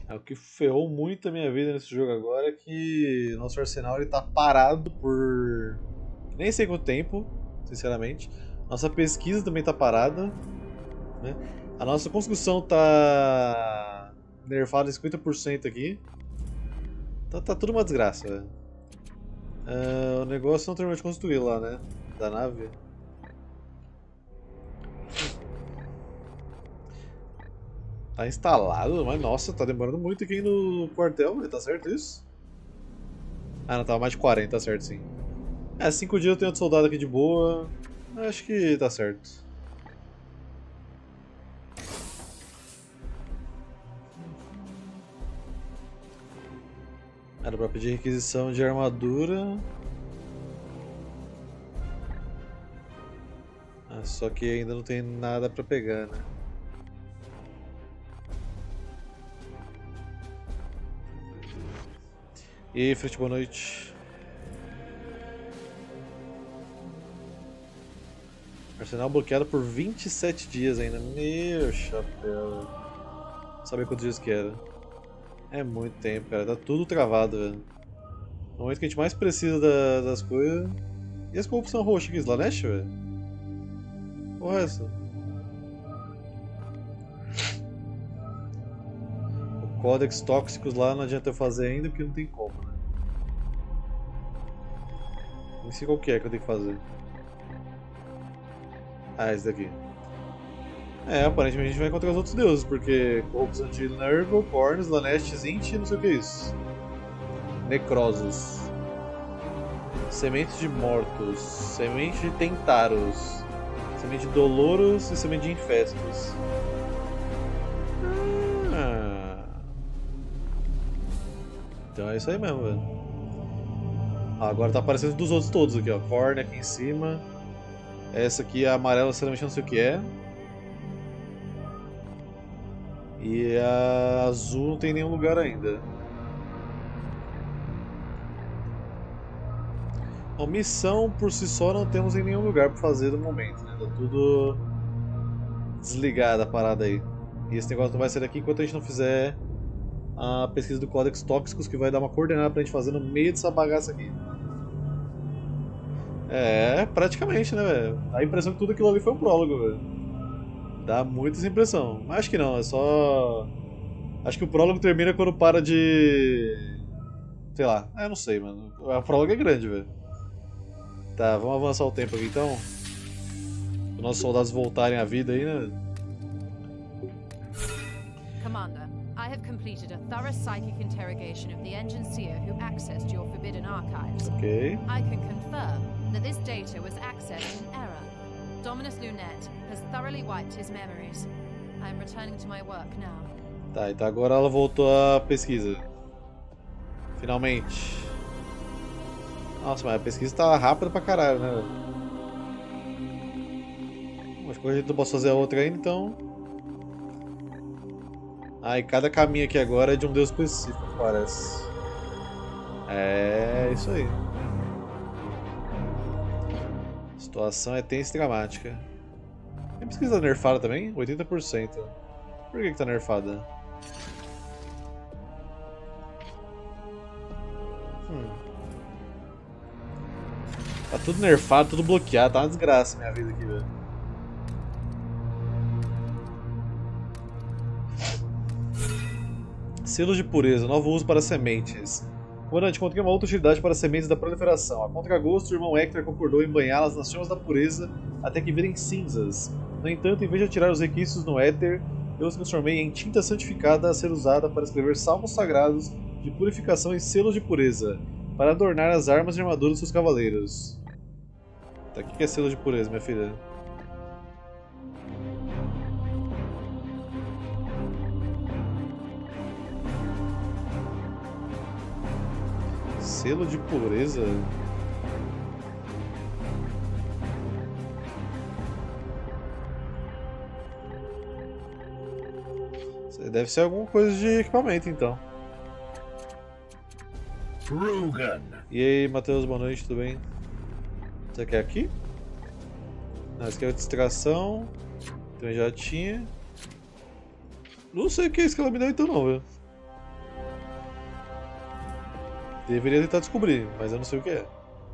É o que ferrou muito a minha vida nesse jogo agora é que nosso arsenal ele tá parado por nem sei quanto tempo, sinceramente. Nossa pesquisa também tá parada, né? A nossa construção tá nerfada em 50% aqui. Então tá tudo uma desgraça, velho. O negócio não terminou de construir lá, né? Da nave. Tá instalado, mas nossa, tá demorando muito aqui no quartel, velho. Tá certo isso? Ah, não, tava mais de 40, tá certo sim. 5 dias eu tenho outro soldado aqui de boa. Acho que tá certo. Era pra pedir requisição de armadura. Só que ainda não tem nada pra pegar, né? E aí, Frit, boa noite. Arsenal bloqueado por 27 dias ainda. Meu chapéu. Não sabia quantos dias que era. É muito tempo, cara. Tá tudo travado, velho. No momento que a gente mais precisa das coisas. E essa corrupção roxa aqui, Slanesh, velho? Porra, é essa? O Codex tóxicos lá não adianta eu fazer ainda porque não tem como, né? Não sei qual que é que eu tenho que fazer. Esse daqui. Aparentemente a gente vai encontrar os outros deuses, porque corrupção de Nurgle, Korn, Slanesh, Zint e não sei o que é isso. Necrosos. Semente de mortos. Semente de Tentaros. Semente de Doloros e semente de Infestos. Então é isso aí mesmo, velho. Agora tá aparecendo dos outros todos aqui, ó. Korn aqui em cima. Essa aqui, a amarela, sinceramente não sei o que é. E a azul não tem nenhum lugar ainda. Bom, missão por si só não temos em nenhum lugar pra fazer no momento, né? Tá tudo desligado a parada aí. E esse negócio não vai sair daqui enquanto a gente não fizer a pesquisa do Codex Tóxicos, que vai dar uma coordenada pra gente fazer no meio dessa bagaça aqui. Praticamente, né, velho? Dá a impressão que tudo aquilo ali foi um prólogo, velho. Dá muita essa impressão. Mas acho que não, é só. Acho que o prólogo termina quando para de. Sei lá, eu não sei, mano. O prólogo é grande, velho. Tá, vamos avançar o tempo aqui então. Os nossos soldados voltarem à vida aí, né? Commander, I have completed a thorough psychic interrogation of the Enginseer who accessed your forbidden archives. Ok. I can confirm that this data was accessed in error. Dominus Lunette has thoroughly wiped his memories. I am returning to my work now. Tá, então agora ela voltou à pesquisa. Finalmente. Nossa, mas a pesquisa tá rápida pra caralho, né? Mas quando a gente não posso fazer a outra ainda, então. E cada caminho aqui agora é de um deus específico, parece. É isso aí. A situação é tensa e dramática. Tem pesquisa nerfada também? 80%. Por que tá nerfada? Tá tudo nerfado, tudo bloqueado, tá uma desgraça minha vida aqui, velho. Selos de pureza, novo uso para sementes. Comandante, encontrei uma outra utilidade para sementes da proliferação. A contragosto, o irmão Hector concordou em banhá-las nas chamas da pureza até que virem cinzas. No entanto, em vez de atirar os requisitos no éter, eu os transformei em tinta santificada a ser usada para escrever salmos sagrados de purificação e selos de pureza, para adornar as armas e armaduras dos seus cavaleiros. Tá, o que é selo de pureza, minha filha? Selo de pureza? Deve ser alguma coisa de equipamento, então. E aí, Matheus, boa noite, tudo bem? Você quer aqui? Não, isso aqui é distração. Então já tinha. Não sei o que é isso que ela me deu então não, velho. Deveria tentar descobrir, mas eu não sei o que é.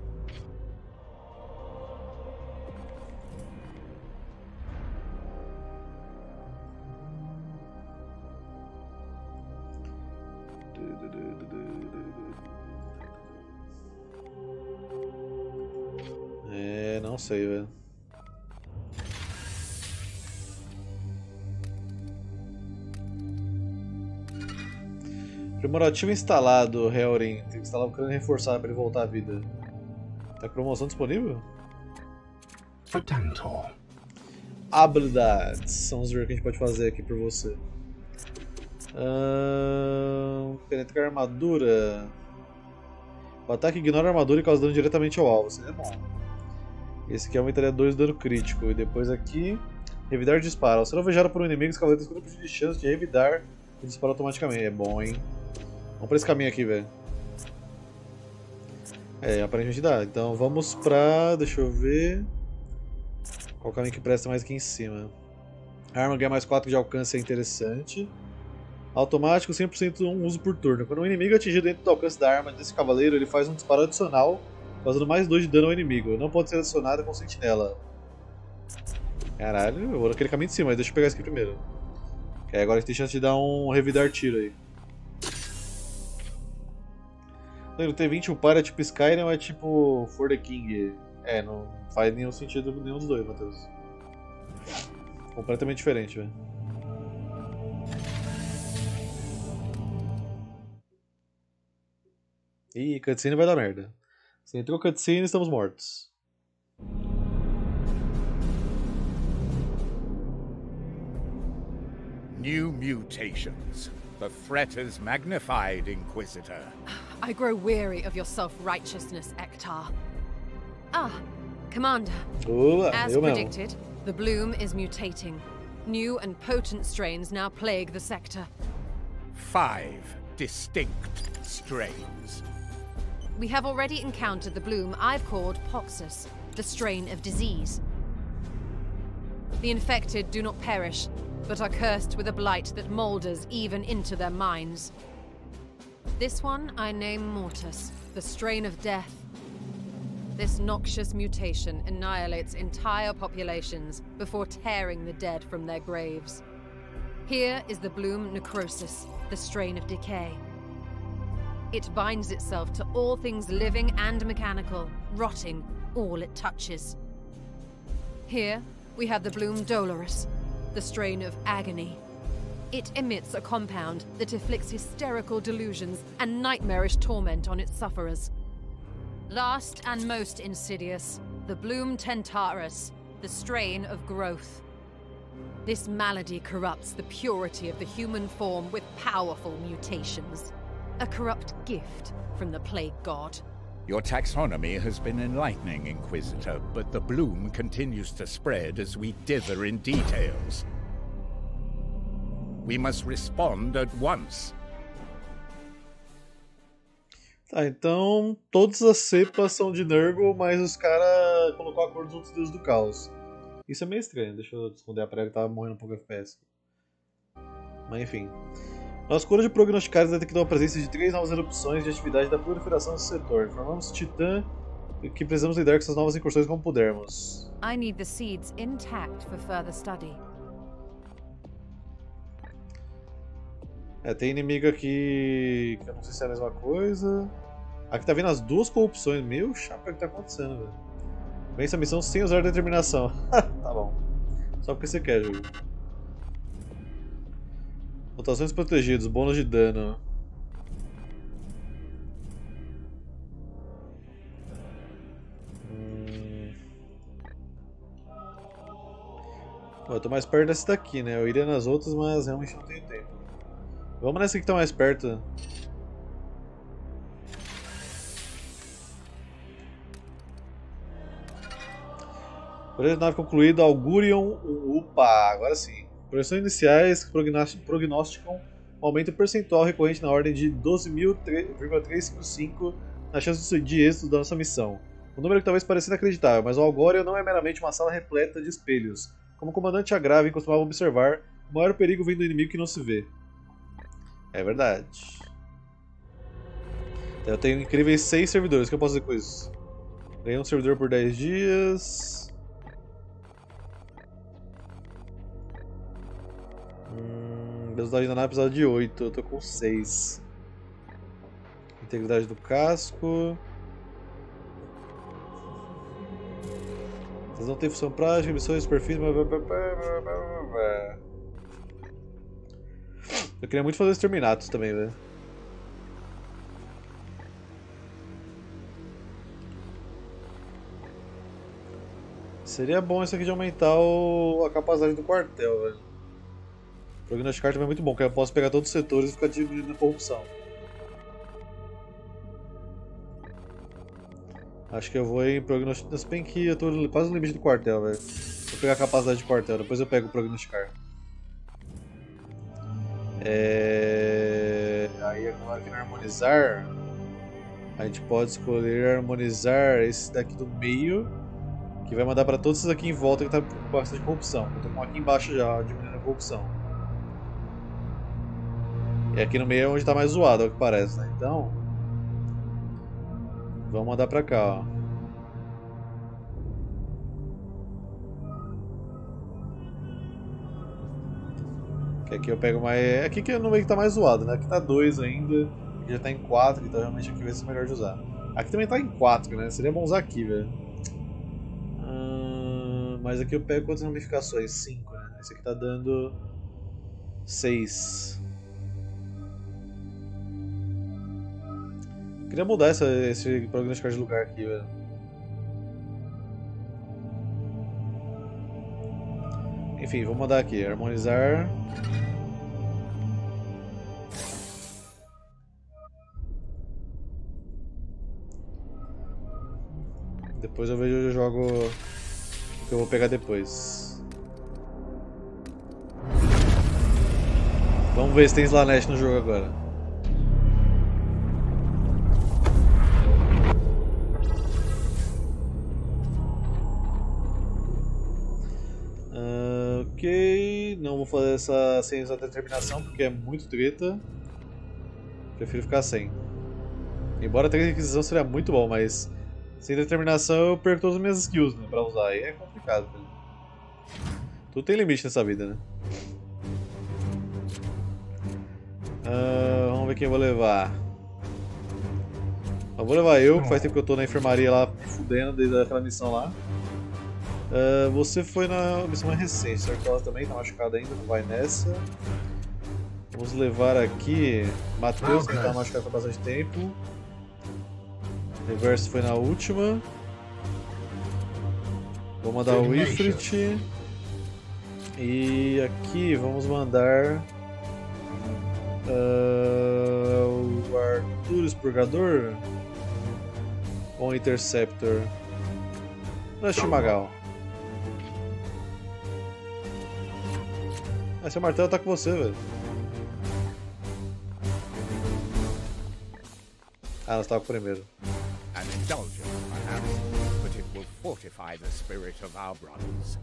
Não sei, velho. Aprimorativo instalado, Helrin. Tem que instalar um crânio reforçado para ele voltar à vida. Tá com promoção disponível? Habilidades. Vamos ver o que a gente pode fazer aqui por você. Penetrar armadura. O ataque ignora a armadura e causa dano diretamente ao alvo. Isso é bom. Esse aqui aumentaria 2 de dano crítico. E depois aqui, revidar disparo. Ao ser alvejado por um inimigo, os cavaleiros têm 50% de chance de revidar e disparar automaticamente. É bom, hein? Vamos pra esse caminho aqui, velho. Aparentemente dá. Então vamos pra... deixa eu ver... qual caminho que presta mais aqui em cima. A arma ganha mais 4 de alcance, é interessante. Automático, 100% um uso por turno. Quando um inimigo é atingido dentro do alcance da arma desse cavaleiro, ele faz um disparo adicional, causando mais 2 de dano ao inimigo. Não pode ser adicionado com sentinela. Caralho, eu vou naquele caminho de cima, mas deixa eu pegar esse aqui primeiro. Agora a gente tem chance de dar um revidar tiro aí. O T20 upar é tipo Skyrim ou é tipo For the King? Não faz nenhum sentido nenhum dos dois, Matheus. Completamente diferente, velho. Ih, cutscene vai dar merda. Se entrou cutscene, estamos mortos. New mutations. The threat is magnified, Inquisitor. I grow weary of your self-righteousness, Ektar. Commander. As predicted, the bloom is mutating. New and potent strains now plague the sector. 5 distinct strains. We have already encountered the bloom I've called Poxus, the strain of disease. The infected do not perish, but are cursed with a blight that moulders even into their minds. This one I name Mortis, the strain of death. This noxious mutation annihilates entire populations before tearing the dead from their graves. Here is the bloom Necrosis, the strain of decay. It binds itself to all things living and mechanical, rotting all it touches. Here we have the bloom Dolorous, the strain of agony. It emits a compound that inflicts hysterical delusions and nightmarish torment on its sufferers. Last and most insidious, the bloom Tentarus, the strain of growth. This malady corrupts the purity of the human form with powerful mutations. A corrupt gift from the Plague God. Your taxonomy has been enlightening, Inquisitor, but the bloom continues to spread as we dither in details. We must respond at once. Tá, então todas as cepas são de Nurgle, mas os caras colocou a cor dos outros deuses do caos. Isso é meio estranho, deixa eu esconder a praia que tava morrendo um pouco FPS. Mas enfim. Nossa cura de prognosticares detectou a presença de 3 novas erupções de atividade da proliferação desse setor. Formamos Titã que precisamos lidar com essas novas incursões como pudermos. I need the seeds intact for further study. Tem inimigo aqui que eu não sei se é a mesma coisa. Aqui tá vendo as 2 corrupções. Meu chapa, o que tá acontecendo, velho? Vence a missão sem usar determinação. Tá bom. Só porque você quer, jogo. Mutações protegidas, bônus de dano. Bom, eu tô mais perto dessa daqui, né? Eu iria nas outras, mas realmente não tenho tempo. Vamos nessa que tá mais perto. Projeto de nave concluído, Augurion Upa. Agora sim. Projeções iniciais prognosticam um aumento percentual recorrente na ordem de 12.355 na chance de êxito da nossa missão. Um número que talvez pareça inacreditável, mas o Augurion não é meramente uma sala repleta de espelhos. Como o comandante Agraven costumava observar, o maior perigo vem do inimigo que não se vê. É verdade. Eu tenho incríveis 6 servidores, o que eu posso fazer com isso? Ganhei um servidor por 10 dias. Velocidade da nave precisava de 8, eu tô com 6. Integridade do casco. Vocês não tem função prática, missões, perfis. Eu queria muito fazer exterminatos também, velho. Seria bom isso aqui de aumentar a capacidade do quartel, velho. O prognosticar também é muito bom, porque eu posso pegar todos os setores e ficar diminuindo a corrupção. Acho que eu vou em prognosticar. Se bem que eu tô quase no limite do quartel, velho. Vou pegar a capacidade de quartel, depois eu pego o prognosticar. Aí agora aqui no harmonizar, a gente pode escolher harmonizar esse daqui do meio, que vai mandar para todos esses aqui em volta que tá com bastante corrupção. Eu tô com aqui embaixo já, diminuindo a corrupção. E aqui no meio é onde tá mais zoado, é o que parece, né? Então, vamos mandar pra cá, ó. Que aqui eu pego mais... Aqui que no meio que tá mais zoado, né? Aqui tá 2 ainda, aqui já tá em 4, então realmente aqui vai ser melhor de usar. Aqui também tá em 4, né? Seria bom usar aqui, velho. Mas aqui eu pego quantas ramificações? 5, né? Esse aqui tá dando 6. Queria mudar esse prognosticar de lugar aqui, velho. Enfim, vou mandar aqui, harmonizar. Depois eu vejo, eu jogo o que eu vou pegar depois. Vamos ver se tem Slanesh no jogo agora. Ok, não vou fazer essa sem essa determinação porque é muito treta. Prefiro ficar sem. Embora ter requisição seria muito bom, mas sem determinação eu perco todas as minhas skills, né, pra usar. Aí é complicado, velho. Tudo tem limite nessa vida, né? Vamos ver quem eu vou levar. Eu vou levar eu, que faz tempo que eu tô na enfermaria lá fudendo desde aquela missão lá. Você foi na missão mais recente, certo? Ela também tá machucada ainda, não vai nessa. Vamos levar aqui Matheus, que tá machucado há bastante tempo. Reverso foi na última. Vou mandar o Ifrit. E aqui vamos mandar o Arthur Expurgador ou o Interceptor? Não é Shimagal. Esse martelo tá com você, velho. Ah, nós tava com o primeiro. An indulgence, perhaps, but it will fortify the spirit of our brothers.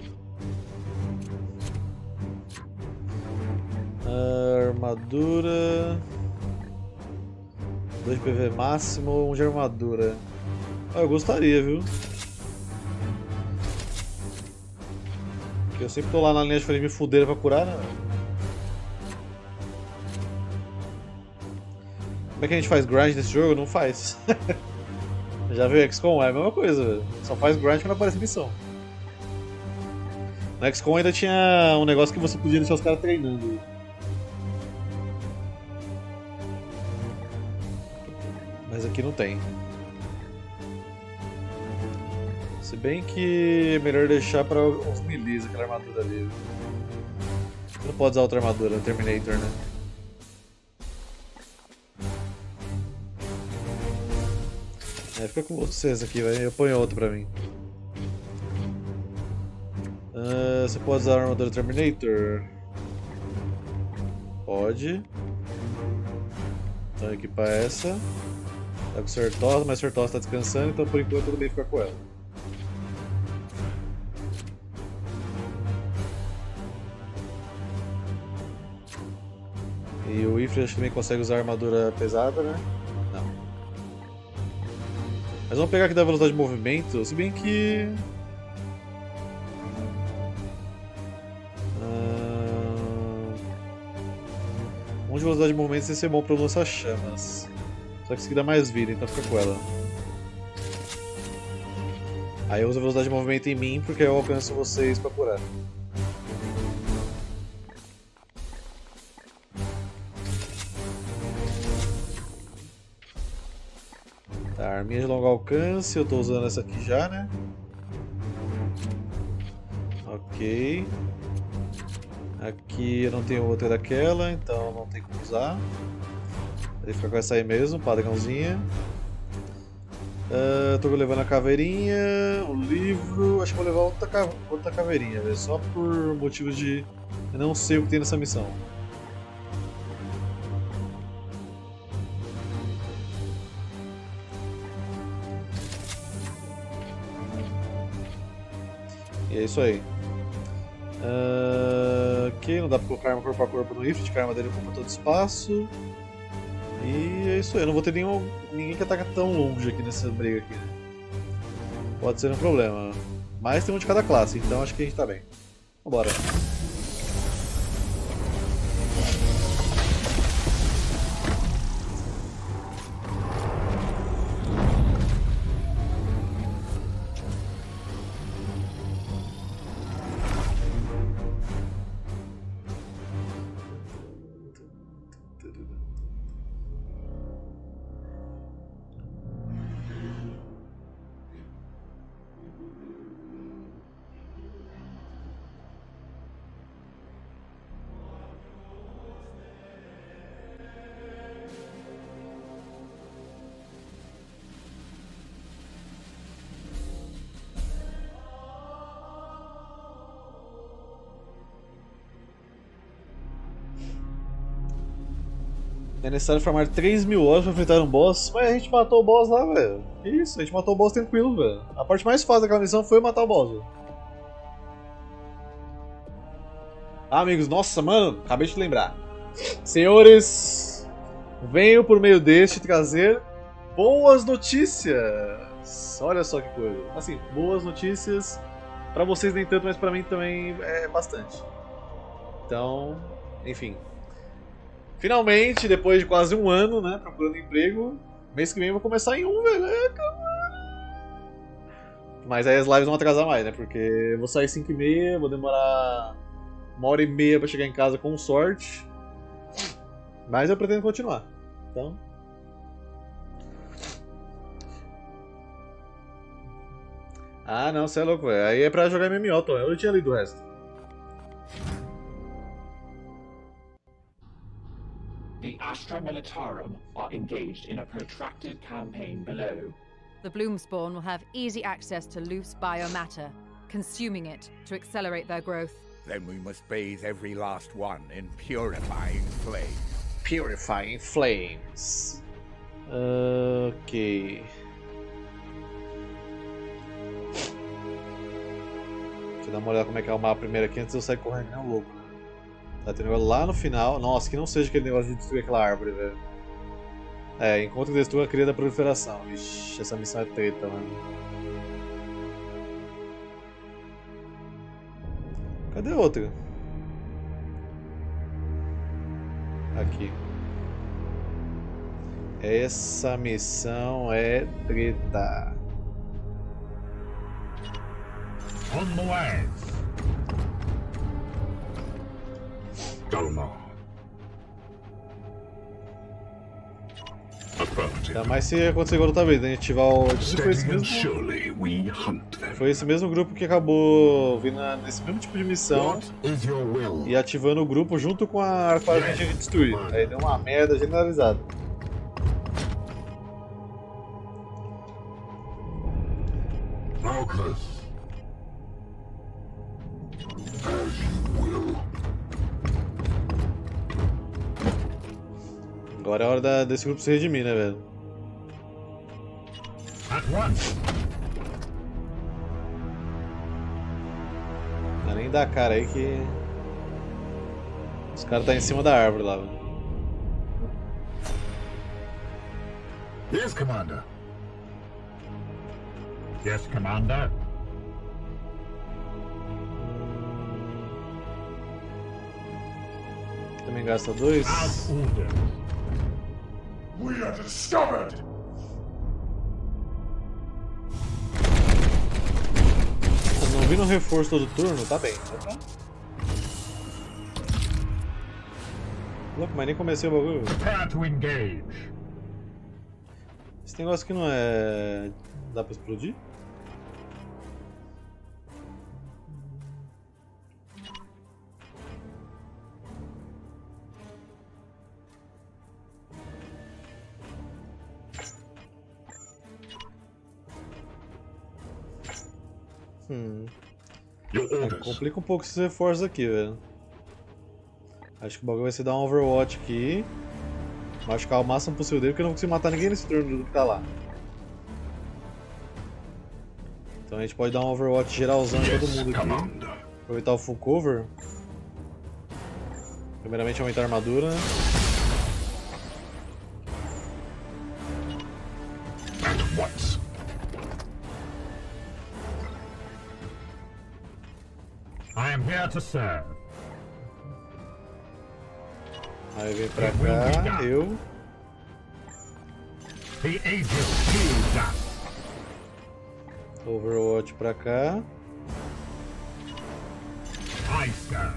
Armadura. 2 de PV máximo, 1 de armadura. Eu gostaria, viu? Porque eu sempre tô lá na linha de frente me fudeira pra curar, né? Como é que a gente faz grind nesse jogo? Não faz. Já viu XCOM? É a mesma coisa, velho. Só faz grind quando aparece missão. No XCOM ainda tinha um negócio que você podia deixar os caras treinando. Mas aqui não tem. Se bem que é melhor deixar para os melees aquela armadura ali. Você não pode usar outra armadura, Terminator, né? Fica com vocês aqui, vai. Eu ponho outro pra mim. Você pode usar a armadura Terminator? Pode. Então equipar essa. Tá com o Certosa, mas o Certosa tá descansando, então por enquanto tudo bem ficar com ela. E o Ifrit acho que também consegue usar armadura pesada, né? Não. Mas vamos pegar aqui da velocidade de movimento, se bem que... Um de velocidade de movimento sem ser bom para lançar chamas. Só que isso aqui dá mais vida, então fica com ela. Aí eu uso a velocidade de movimento em mim, porque eu alcanço vocês para curar. Tá, arminha de longo alcance, eu tô usando essa aqui já, né? Ok. Aqui eu não tenho outra daquela, então não tem como usar. Vou ficar com essa aí mesmo, padrãozinha. Tô levando a caveirinha, o livro. Acho que vou levar outra caveirinha, véio, só por motivos de eu não sei o que tem nessa missão. E é isso aí. Ok, não dá pra colocar arma corpo a corpo no Ifrit, que a arma dele ocupa todo espaço. E é isso aí, eu não vou ter ninguém que ataca tão longe aqui nessa briga aqui, né? Pode ser um problema. Mas tem um de cada classe, então acho que a gente tá bem. Vambora. É necessário farmar 3.000 horas pra enfrentar um boss, mas a gente matou o boss lá, velho. Que isso, a gente matou o boss tranquilo, velho. A parte mais fácil daquela missão foi matar o boss, velho. Ah, amigos, nossa, mano, acabei de lembrar. Senhores, venho por meio deste trazer boas notícias. Olha só que coisa. Assim, boas notícias. Pra vocês nem tanto, mas pra mim também é bastante. Então, enfim. Finalmente, depois de quase um ano, né, procurando emprego, mês que vem eu vou começar em velho. Mas aí as lives vão atrasar mais, né, porque eu vou sair 5h30, vou demorar 1h30 pra chegar em casa com sorte. Mas eu pretendo continuar, então... Ah, não, você é louco, velho. Aí é pra jogar MMO, Tom. Eu tinha lido o resto. The Astra Militarum are engaged in a protracted campaign below. The Bloomspawn will have easy access to loose biomatter, consuming it to accelerate their growth. Then we must bathe every last one in purifying flame. Purifying Flames. Ok. Deixa eu dar uma olhada como é que é o mapa primeiro aqui antes de eu sair correndo que nem um louco. Tá tendo negócio lá no final. Nossa, que não seja aquele negócio de destruir aquela árvore, velho. É, encontre e destrua a cria da proliferação. Ixi, essa missão é treta, mano. Cadê a outra? Aqui. Essa missão é treta. On the way. Dalmar. Ainda mais se acontecer igual outra vez, né? A gente ativar o... Foi esse mesmo grupo que acabou vindo nesse mesmo tipo de missão e ativando o grupo junto com a fase que a gente tinha destruído. Aí deu uma merda generalizada. Agora é hora desse grupo se redimir, né, velho? Não é nem dar cara aí que... Os caras tá em cima da árvore lá, velho. Yes, Commander. Yes, Commander. Também gasta 2. As ordered. We are discovered! Não vi no reforço todo turno, tá bem. Tá? Louco, mas nem comecei o bagulho. Prepare to engage. Esse negócio aqui não é... dá pra explodir? Complica um pouco esses reforços aqui, velho. Acho que o bagulho vai ser dar um Overwatch aqui. Machucar o máximo possível dele, porque eu não consigo matar ninguém nesse turno do que tá lá. Então a gente pode dar um Overwatch geralzão em todo mundo aqui. Aproveitar o full cover. Primeiramente aumentar a armadura. I am here to serve. Aí vem pra cá, eu. The Aegis shields us. Overwatch pra cá. I serve.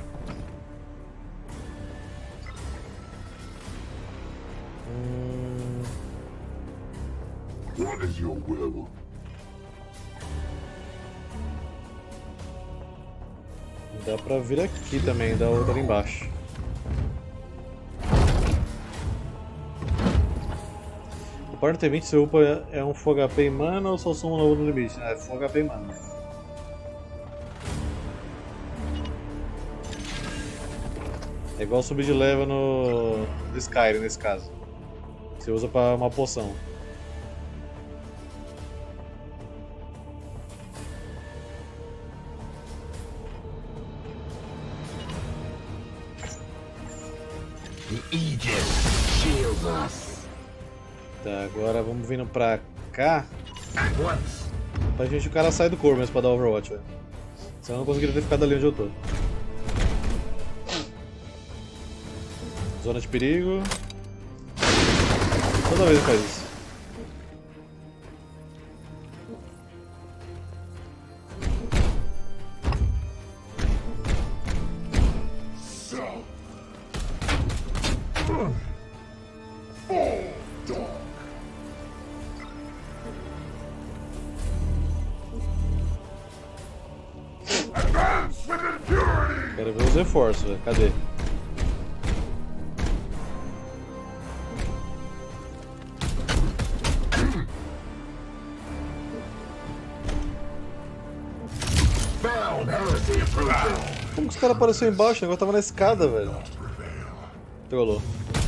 What is your will? Dá pra vir aqui também, da outra ali embaixo. O Partner T20 você upa é um Full HP em mana ou só soma novo no limite? É Full HP em mana. É igual subir de level no Skyrim nesse caso. Você usa pra uma poção. The Aegis shields us. Tá, agora vamos vindo pra cá. At once. Pra gente o cara sair do corpo mesmo pra dar Overwatch, velho. Senão eu não conseguiria ter ficado ali onde eu tô. Zona de perigo. Toda vez ele faz isso. Quero ver os reforços, velho. Cadê? Como que os caras apareceram embaixo? O negócio tava na escada, velho. Trollou.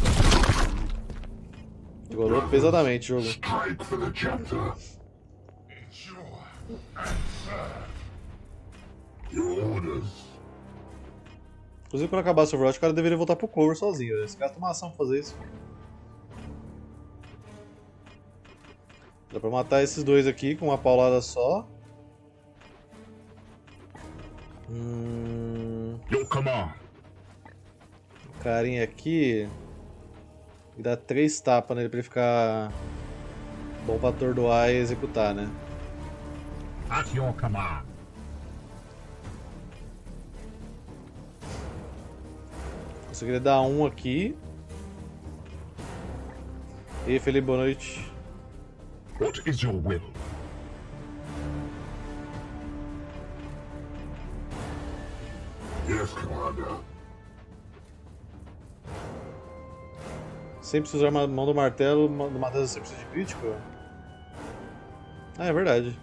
Trollou pesadamente o jogo. Strike for the chapter. Your orders. Inclusive, quando acabar o Overwatch, o cara deveria voltar pro cover sozinho, velho. Esse cara tem uma ação pra fazer isso. Dá pra matar esses dois aqui com uma paulada só. Your command. O carinha aqui. E dá 3 tapas nele pra ele ficar bom pra atordoar e executar, né? At your command. Conseguiria dar um aqui. E aí, Felipe, boa noite. What is your will? Yes, Commander. Sempre se usar a mão do martelo, do martelo você precisa de crítico? Ah, é verdade.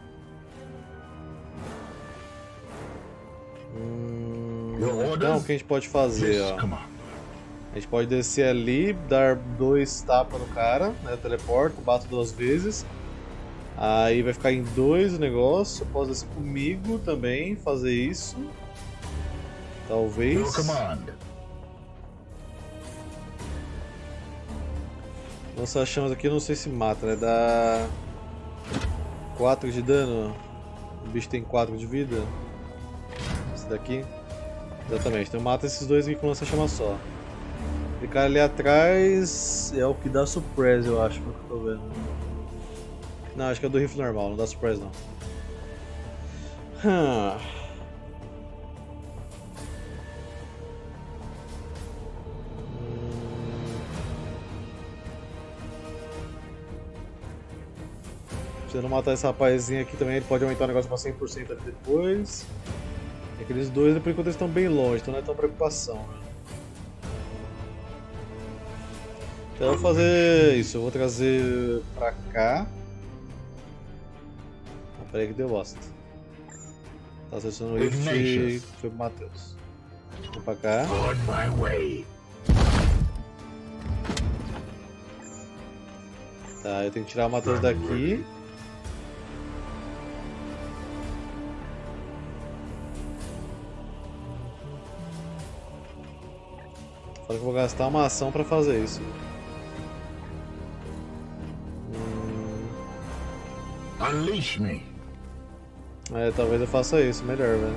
Então, o que a gente pode fazer, ó? A gente pode descer ali, dar 2 tapas no cara, né? Teleporto, bato 2 vezes. Aí vai ficar em 2 o negócio. Posso descer comigo também, fazer isso. Talvez. Lança chamas aqui, não sei se mata, né? Dá 4 de dano. O bicho tem 4 de vida. Esse daqui. Exatamente, então mata esses dois aqui com lança chama só. Aquele cara ali atrás é o que dá surprise, eu acho, pelo que eu tô vendo. Não, acho que é do rifle normal, não dá surprise não. Se eu não matar esse rapazinho aqui também, ele pode aumentar o negócio pra 100% ali depois. E aqueles dois, por enquanto, eles estão bem longe, então não é tão preocupação, né? Então eu vou fazer isso, eu vou trazer pra cá. Ah, peraí que deu bosta. Tá selecionando o Rift e foi pro Matheus. Vou pra cá. On my way. Tá, eu tenho que tirar o Matheus daqui. Fala que eu vou gastar uma ação pra fazer isso. Unleash me. É, talvez eu faça isso, melhor, velho.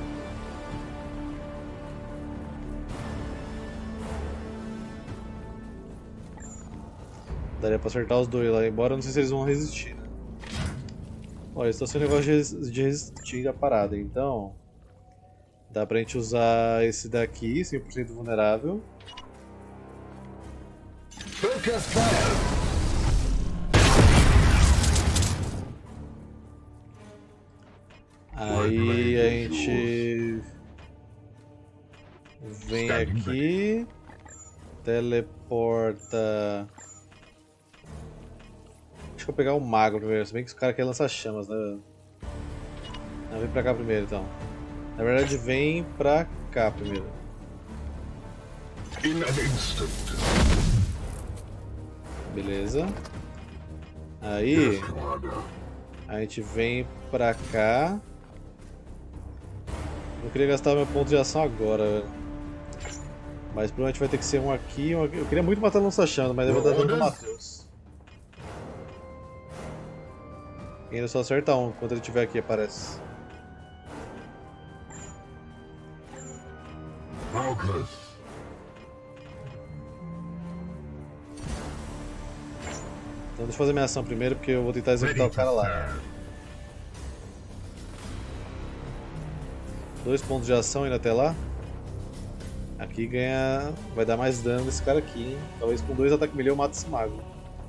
Daria pra acertar os dois lá, embora eu não sei se eles vão resistir, né? Olha, eles estão sem negócio de resistir a parada, então... Dá pra gente usar esse daqui, 100% vulnerável. Focus fire. Aí a gente vem aqui, teleporta. Acho que eu vou pegar o mago primeiro, se bem que os caras querem lançar chamas, né? Não, vem pra cá primeiro então. Na verdade, vem pra cá primeiro. In an instant. Beleza. Aí a gente vem pra cá. Eu queria gastar meu ponto de ação agora, velho. Mas provavelmente vai ter que ser um aqui, um aqui. Eu queria muito matar o lança-chamas, mas eu vou dar dano pro Matheus. E ainda só acerta um quando ele estiver aqui, aparece. Focus. Então deixa eu fazer minha ação primeiro, porque eu vou tentar executar o cara lá. 2 pontos de ação indo até lá. Aqui ganha. Vai dar mais dano desse cara aqui, hein? Talvez com 2 ataques melee eu mato esse mago.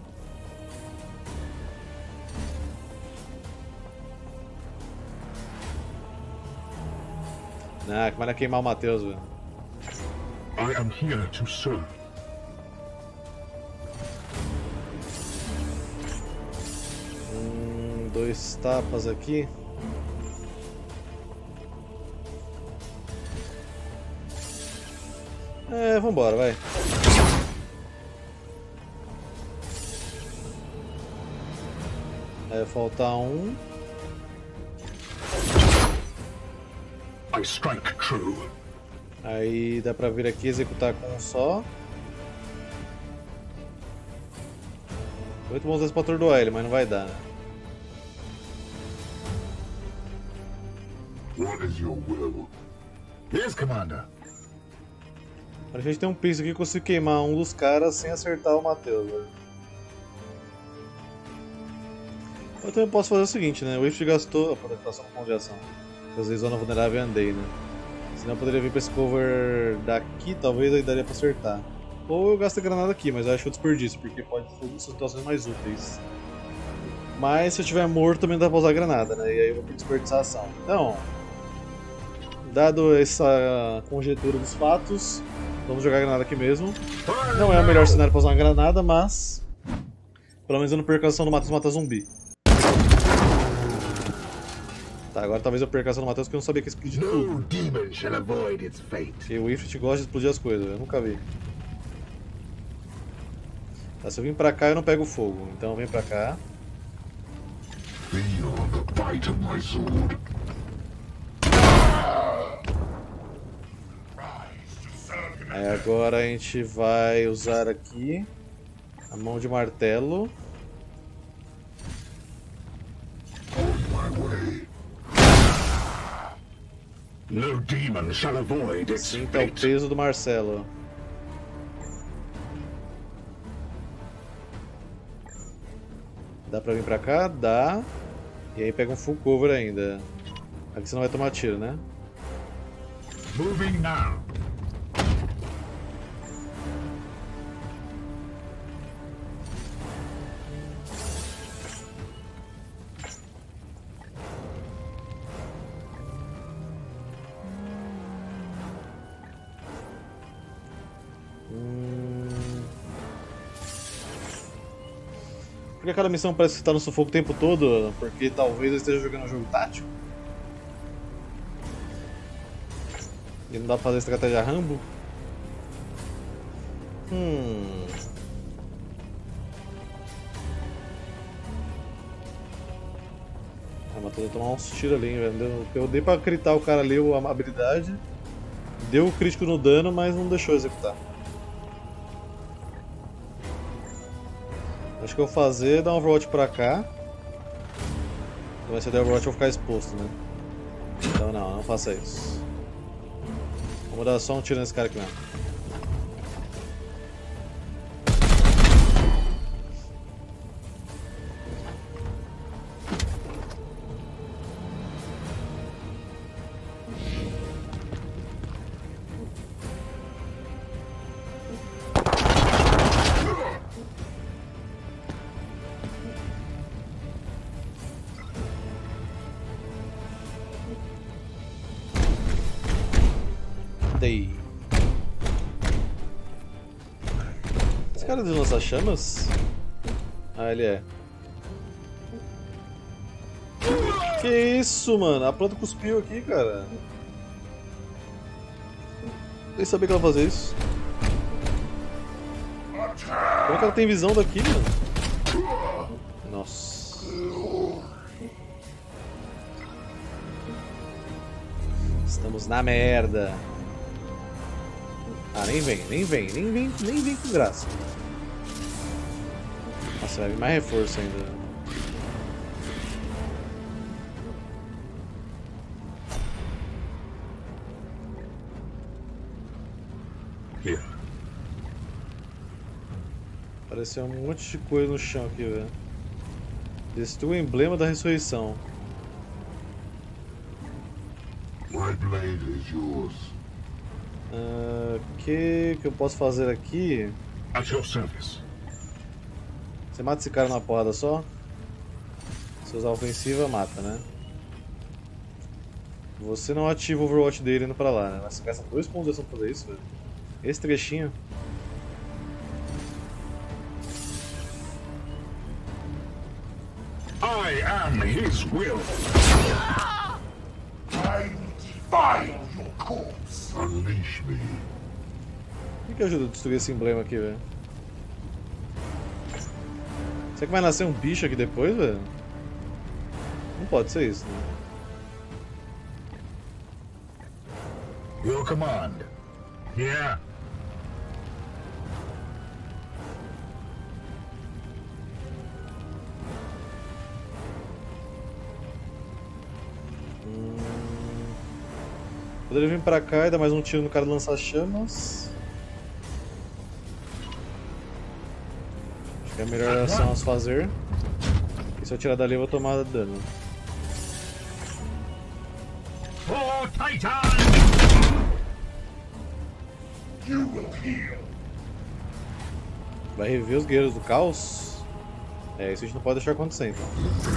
Ah, que vai queimar o Matheus, velho. I am here to serve. 2 tapas aqui. É, vambora, vai. Vai faltar um. I strike true. Aí dá pra vir aqui e executar com um só. 8 bons pra atordoar ele, mas não vai dar, né? What is your will? Yes, Commander. A gente tem um piso aqui que eu consigo queimar um dos caras sem acertar o Matheus, velho. Eu também posso fazer o seguinte, né? O Rift gastou. Opa, deve passar um ponto de ação. Eu usei zona vulnerável e andei, né? Senão eu poderia vir pra esse cover daqui, talvez aí daria pra acertar. Ou eu gasto a granada aqui, mas eu acho que eu desperdício, porque pode ser situações mais úteis. Mas se eu estiver morto também dá pra usar a granada, né? E aí eu vou ter que desperdiçar a ação. Então, dado essa conjectura dos fatos, vamos jogar a granada aqui mesmo. Não é o melhor cenário pra usar uma granada, mas pelo menos eu não perco a ação do Matheus matar zumbi. Tá, agora talvez eu perca a ação do Matheus porque eu não sabia que ia explodir tudo. No demon shall avoid its fate. Porque o Ifrit gosta de explodir as coisas, eu nunca vi. Tá, se eu vim pra cá eu não pego fogo, então vem pra cá. Feel the bite of my sword. Aí agora a gente vai usar aqui a mão de martelo. No demon shall avoid its Sinta o fate. peso do Marcelo. Dá pra vir pra cá? Dá. E aí pega um full cover ainda. Aqui você não vai tomar tiro, né? Moving now. Por que cada missão parece que tá no sufoco o tempo todo? Porque talvez eu esteja jogando um jogo tático? E não dá pra fazer estratégia Rambo? Ah, mas tô tentando tomar uns tiros ali, velho. Eu dei pra critar o cara ali, a habilidade. Deu o crítico no dano, mas não deixou executar. Acho que eu vou fazer, dar um overwatch pra cá. Mas se eu der overwatch eu vou ficar exposto, né? Então não faça isso. Vamos dar só um tiro nesse cara aqui mesmo. Daí. Esse cara de lança-chamas? Ah, ele é. Que isso, mano? A planta cuspiu aqui, cara. Nem sabia que ela fazia isso. Como é que ela tem visão daqui, mano? Nossa. Estamos na merda. Ah, nem vem com graça. Nossa, vai vir mais reforço ainda. Here. Apareceu um monte de coisa no chão aqui, velho. Destrua o emblema da ressurreição. My blade is yours. Que eu posso fazer aqui? At your service. Você mata esse cara numa porrada só? Se usar a ofensiva, mata, né? Você não ativa o overwatch dele indo pra lá, né? Mas você gasta 2 pontos de ação pra fazer isso, velho. Esse trechinho. I am his will. I defile your corpse. Unleash me. O que ajuda a destruir esse emblema aqui, velho? Será que vai nascer um bicho aqui depois, velho? Não pode ser isso, né? Your command. Here. Poderia vir pra cá e dar mais um tiro no cara lança-chamas. Acho que é a melhor ação a se fazer. E se eu tirar dali eu vou tomar dano. For Titan! You will heal. Vai reviver os guerreiros do caos? É, isso a gente não pode deixar acontecer então.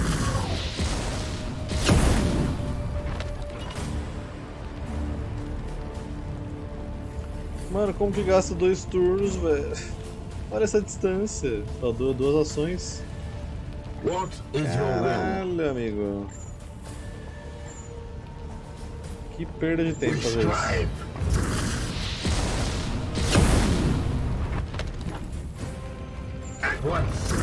Mano, como que gasta 2 turnos, velho? Olha essa distância. Ó, 2 ações. What is your will? Caralho, amigo. Que perda de tempo fazer isso. Strive. At once.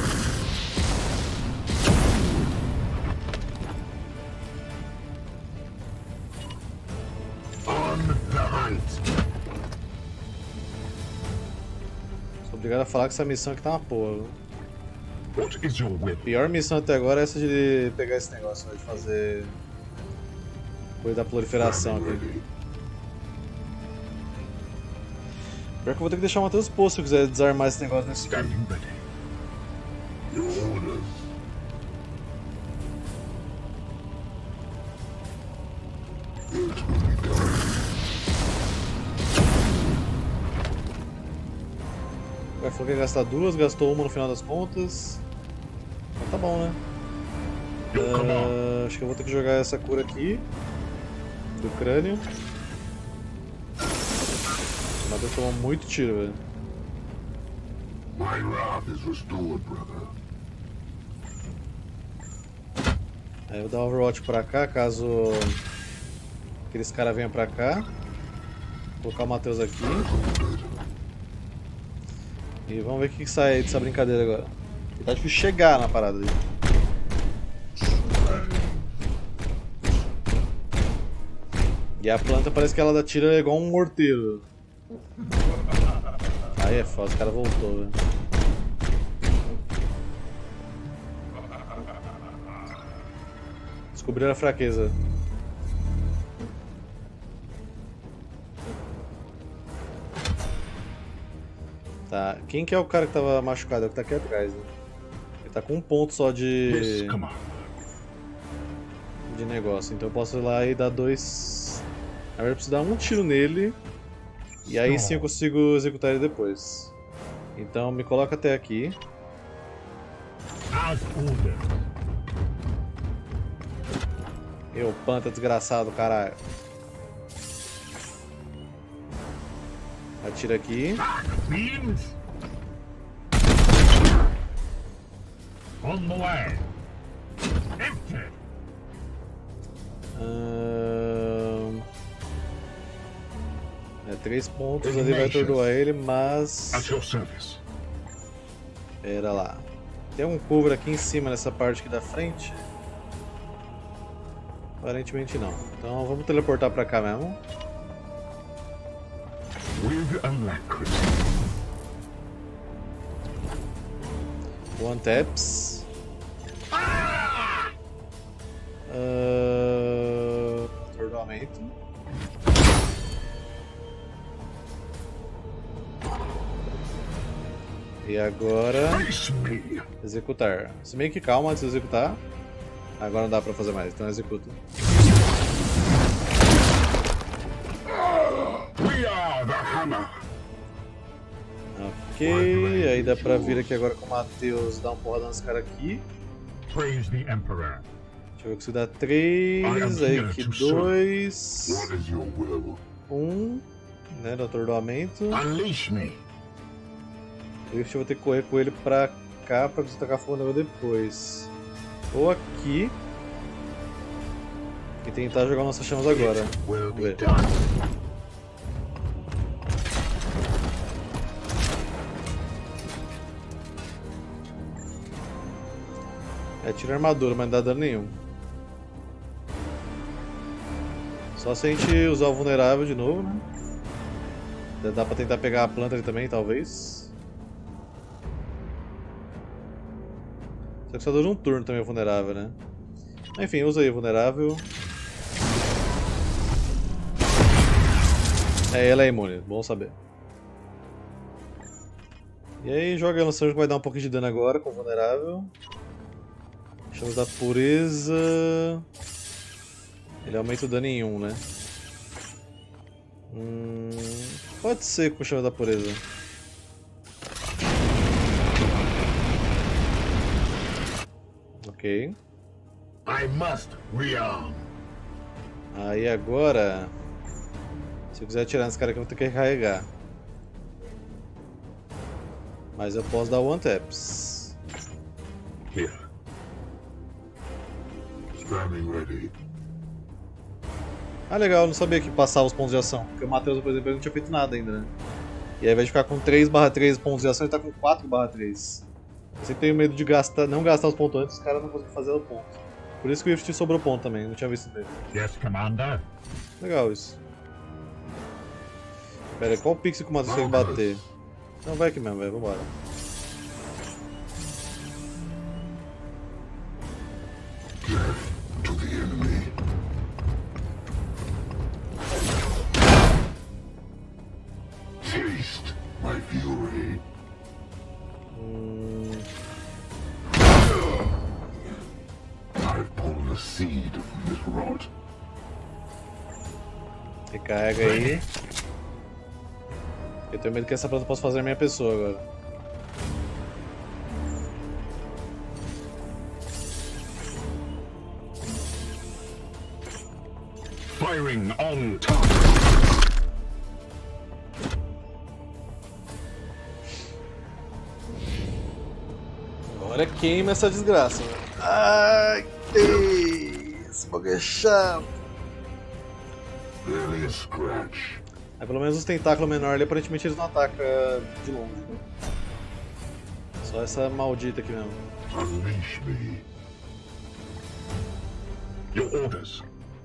On the hunt. Sou obrigado a falar que essa missão aqui tá uma porra. Viu? What is your will? A pior missão até agora é essa de pegar esse negócio, de fazer Coisa da proliferação aqui. Pior que eu vou ter que deixar o Matheus posto se eu quiser desarmar esse negócio nesse turno. Standing ready. Your orders. It will be done. Vai falou que ia gastar duas, gastou uma no final das contas. Então tá bom, né? Acho que eu vou ter que jogar essa cura aqui do crânio. O Matheus tomou muito tiro, velho. My wrath is restored, brother. Aí eu vou dar Overwatch pra cá, caso aqueles caras venham pra cá. Vou colocar o Matheus aqui. E vamos ver o que sai aí dessa brincadeira agora. E tá difícil chegar na parada ali. E a planta parece que ela dá tiro igual um morteiro. Aí é foda, o cara voltou, velho. Descobriram a fraqueza. Tá, quem que é o cara que tava machucado? É o que tá aqui atrás, né? Ele tá com um ponto só de negócio, então eu posso ir lá e dar dois... Na verdade eu preciso dar um tiro nele, e aí sim eu consigo executar ele depois. Então me coloca até aqui. Eu, panta desgraçado, caralho. Atira aqui. On the way. Empty. É 3 pontos ali, vai atordoar ele, mas... At your service. Pera lá. Tem um cover aqui em cima nessa parte aqui da frente? Aparentemente não. Então vamos teleportar pra cá mesmo. With alacrity. One taps. Atordoamento. E agora... Face me. Executar. Se meio que calma antes de executar. Agora não dá pra fazer mais, então executa. We are the hammer. Ok, aí dá pra vir aqui agora com o Matheus, dar uma porrada nos caras aqui. Praise the Emperor. Deixa eu ver se dá 3, aí aqui 2, What is your will? 1, né, do atordoamento. Unleash me. Eu vou ter que correr com ele pra cá pra tacar fogo nele depois. Ou aqui. E tentar jogar nossas chamas agora. Will Vamos be ver. done. É, tira a armadura, mas não dá dano nenhum. Só se a gente usar o vulnerável de novo, né? Dá pra tentar pegar a planta ali também, talvez. Só que só dura um turno também o vulnerável, né? Enfim, usa aí o vulnerável. É, ela é imune, bom saber. E aí joga ela no sangue que vai dar um pouquinho de dano agora com o vulnerável. Chamas da pureza. Ele aumenta o dano em 1, né? Pode ser com chamas da pureza. Ok. I must rearm. Aí agora, se eu quiser atirar nesse cara aqui eu vou ter que recarregar. Mas eu posso dar one taps. Here. Standing ready. Ah, legal, eu não sabia que passava os pontos de ação. Porque o Matheus, por exemplo, ele não tinha feito nada ainda, né? E aí, ao invés de ficar com 3/3 pontos de ação, ele tá com 4/3. Eu sempre tenho medo de não gastar os pontos antes, os caras não conseguem fazer o ponto. Por isso que o Rift sobrou ponto também, não tinha visto dele. Yes, Commander. Legal isso. Pera aí, qual pixel que o Matheus tem que bater? Não, vai aqui mesmo, velho, vambora. Death to the enemy. seed is rot. Recarrega aí. Eu tenho medo que essa planta possa fazer a minha pessoa agora. Firing on target. Agora queima essa desgraça. Ai, esse bagulho é chato. Barely a scratch. Aí, pelo menos os tentáculos menores ali, aparentemente eles não atacam de longe. Só essa maldita aqui mesmo. Unleash me. Your orders.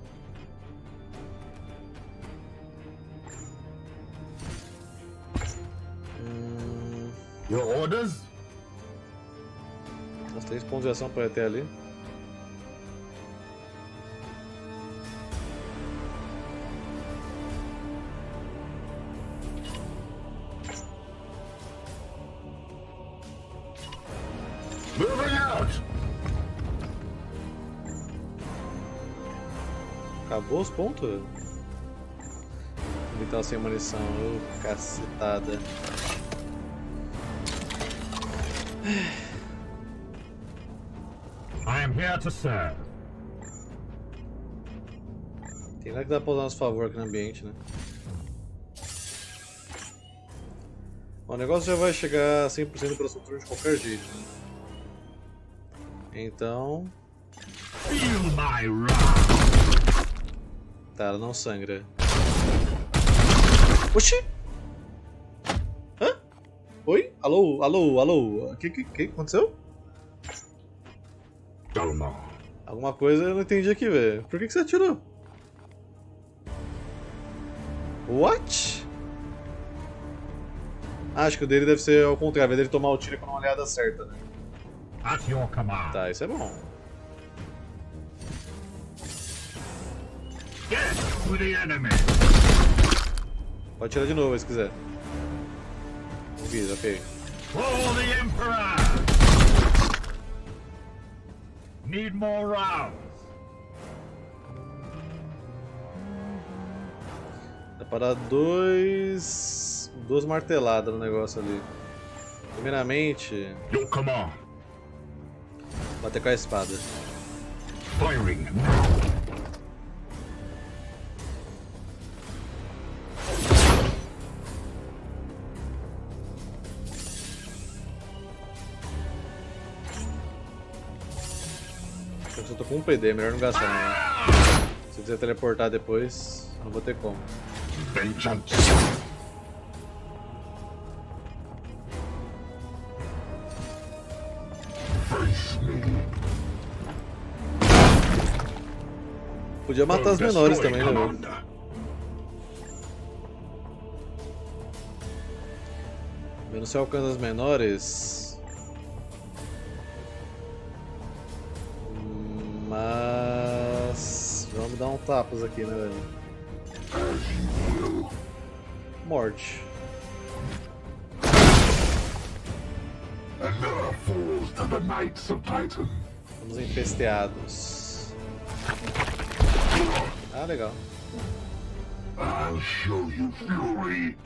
Your orders? As 3 pontos de ação para ir até ali. Moving out. Acabou os pontos? Ele tá sem munição, ô cacetada. I am here to serve. Tem nada que dá pra usar a nosso favor aqui no ambiente, né? Bom, o negócio já vai chegar a 100% no próximo turno de qualquer jeito, né? Então... Feel my wrath. Tá, ela não sangra. Oxi! Hã? Oi? Alô? Alô? Alô? O que aconteceu? Dalmar. Alguma coisa eu não entendi aqui, velho. Por que você atirou? What? Acho que o dele deve ser ao contrário, ao invés dele tomar o tiro com uma olhada certa, né? At your command. Tá, isso é bom. Get to the enemy. Pode tirar de novo se quiser. Fiz, ok. For the Emperor. Need more rounds. Dá pra dar duas marteladas no negócio ali. Primeiramente, Your command. bater com a espada. Firing now. Eu tô com um PD, melhor não gastar, né? Se eu quiser teleportar depois, não vou ter como. Vengeance. Face me. Podia matar as menores Destroy, também, né? Velho? Commander. Eu não sei o alcance das menores. Mas... vamos dar um tapas aqui, né, velho? As you will. Morte. Another falls to the Knights of Titan. Vamos empesteados. Ah, legal. I'll show you fury.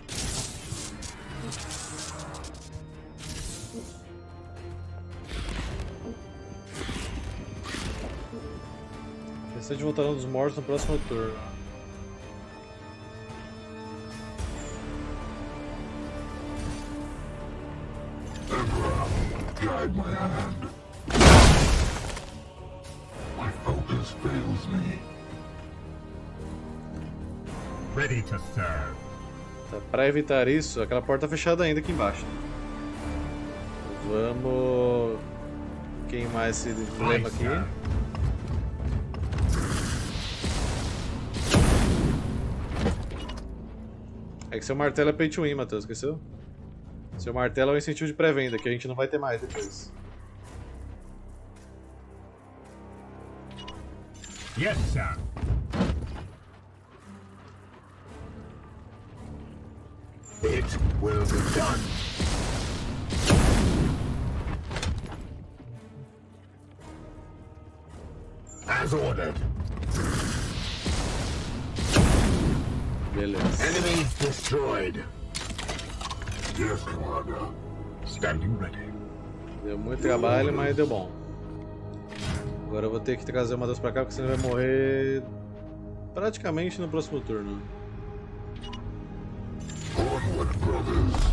Precisa de voltar dos mortos no próximo turno. Emperor, guide my hand. My focus fails me. Ready to serve. Tá, pra evitar isso, aquela porta tá fechada ainda aqui embaixo. Vamos queimar esse lema aqui. É que seu martelo é pay to win, Matheus, esqueceu? Seu martelo é um incentivo de pré-venda, que a gente não vai ter mais depois. Yes, sir. It will be done. As ordered. Beleza. Enemy destroyed. Yes, Commander. Standing ready. Deu muito trabalho, mas deu bom. Agora eu vou ter que trazer o Matheus pra cá, porque senão ele vai morrer praticamente no próximo turno. Onward, brothers.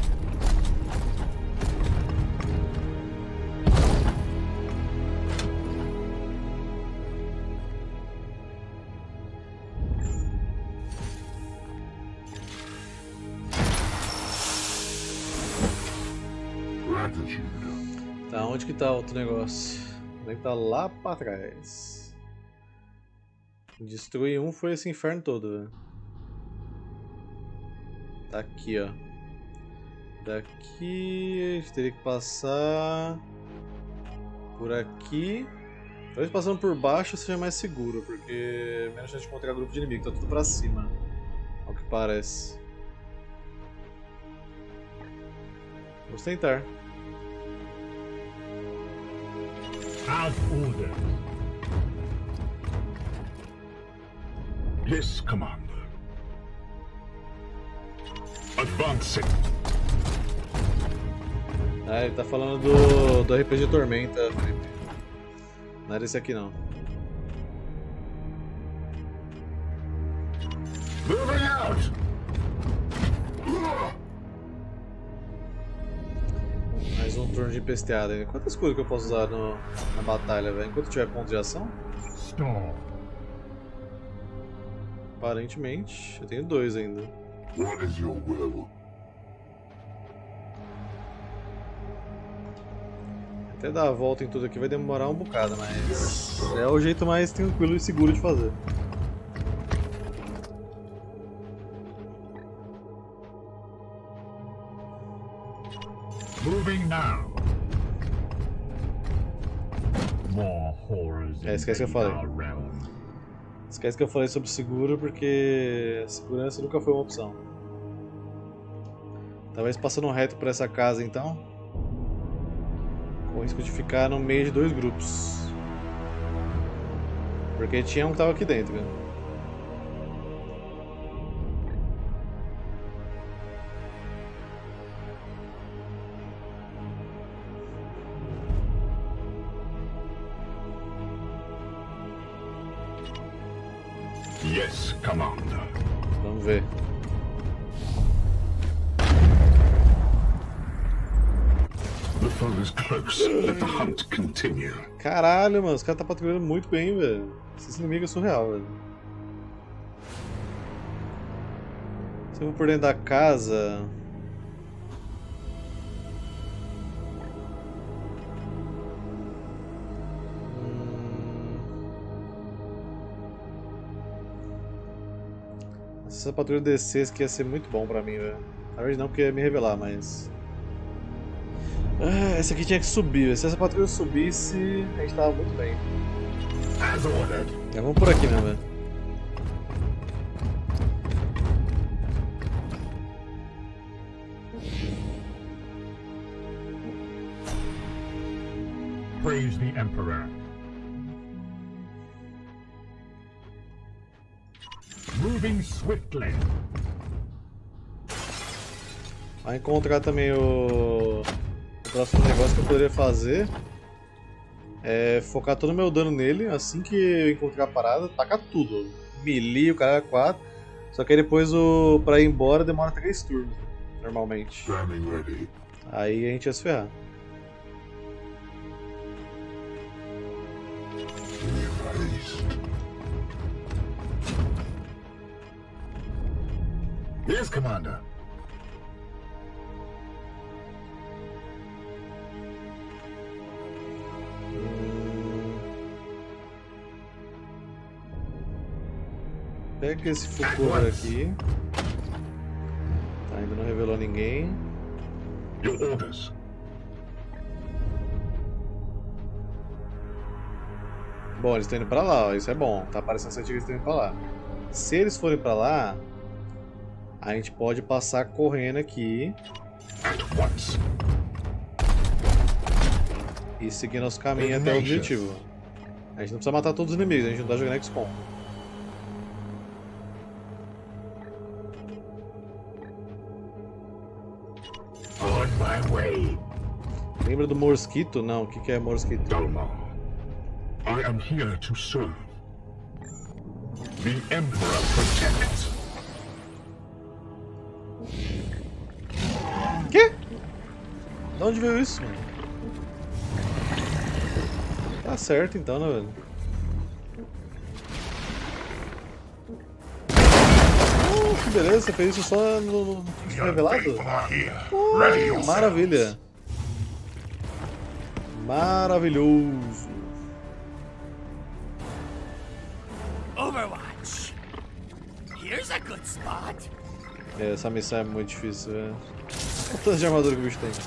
Tá, onde que tá o outro negócio? Deve tá lá pra trás. Destruir um foi esse inferno todo, velho. Tá aqui, ó. Daqui a gente teria que passar por aqui. Talvez passando por baixo seja mais seguro, porque menos chance de encontrar grupo de inimigo. Tá tudo pra cima, ao que parece. Vamos tentar. As ordered. Yes, Commander. Advancing. Ah, ele tá falando do RPG Tormenta, Felipe. Não era esse aqui não. Moving out. Mais um turno de pesteada. Quantas coisas que eu posso usar na batalha, velho? Enquanto tiver ponto de ação? Storm. Aparentemente, eu tenho 2 ainda. What is your will? Até dar a volta em tudo aqui vai demorar um bocado, mas é o jeito mais tranquilo e seguro de fazer. Moving now. More horrors. Esquece que eu falei. Our realm. Esquece que eu falei sobre seguro, porque segurança nunca foi uma opção. Talvez passando reto por essa casa então, com o risco de ficar no meio de 2 grupos. Porque tinha um que tava aqui dentro, né? Yes, Commander. Vamos ver. The foe is close. Let the hunt continue. Caralho, mano, os caras tá patrulhando muito bem, velho. Esse inimigo é surreal, velho. Se eu vou por dentro da casa... Se essa patrulha descesse, que ia ser muito bom pra mim, velho. Na verdade não, porque ia me revelar, mas... Ah, essa aqui tinha que subir. Se essa patrulha subisse, a gente tava muito bem. As ordered. Vamos por aqui mesmo, velho. Praise the Emperor. Moving swiftly. Vai encontrar também o próximo negócio que eu poderia fazer é focar todo o meu dano nele assim que eu encontrar a parada, tacar tudo. Melee, o cara é 4. Só que aí depois pra ir embora demora 3 turnos, normalmente. Standing ready. Aí a gente ia se ferrar. Yes, Commander. Pega esse Fukuhara aqui. Tá, ainda não revelou ninguém. Your orders. Bom, eles estão indo pra lá, ó, isso é bom. Tá aparecendo essa que eles estão indo pra lá. Se eles forem pra lá, a gente pode passar correndo aqui At once. e seguir nosso caminho até o objetivo. A gente não precisa matar todos os inimigos, a gente não tá jogando XCOM. On my way. Lembra do mosquito? Não, o que é mosquito? Dalmar, I am here to serve. The Emperor protects. Quê? De onde veio isso, mano? Tá certo então, né, velho? Que beleza, você fez isso só no revelado? Maravilha! Maravilhoso! Overwatch. Here's a good spot. É, essa missão é muito difícil, velho. Olha o tanto de armadura que o bicho tem.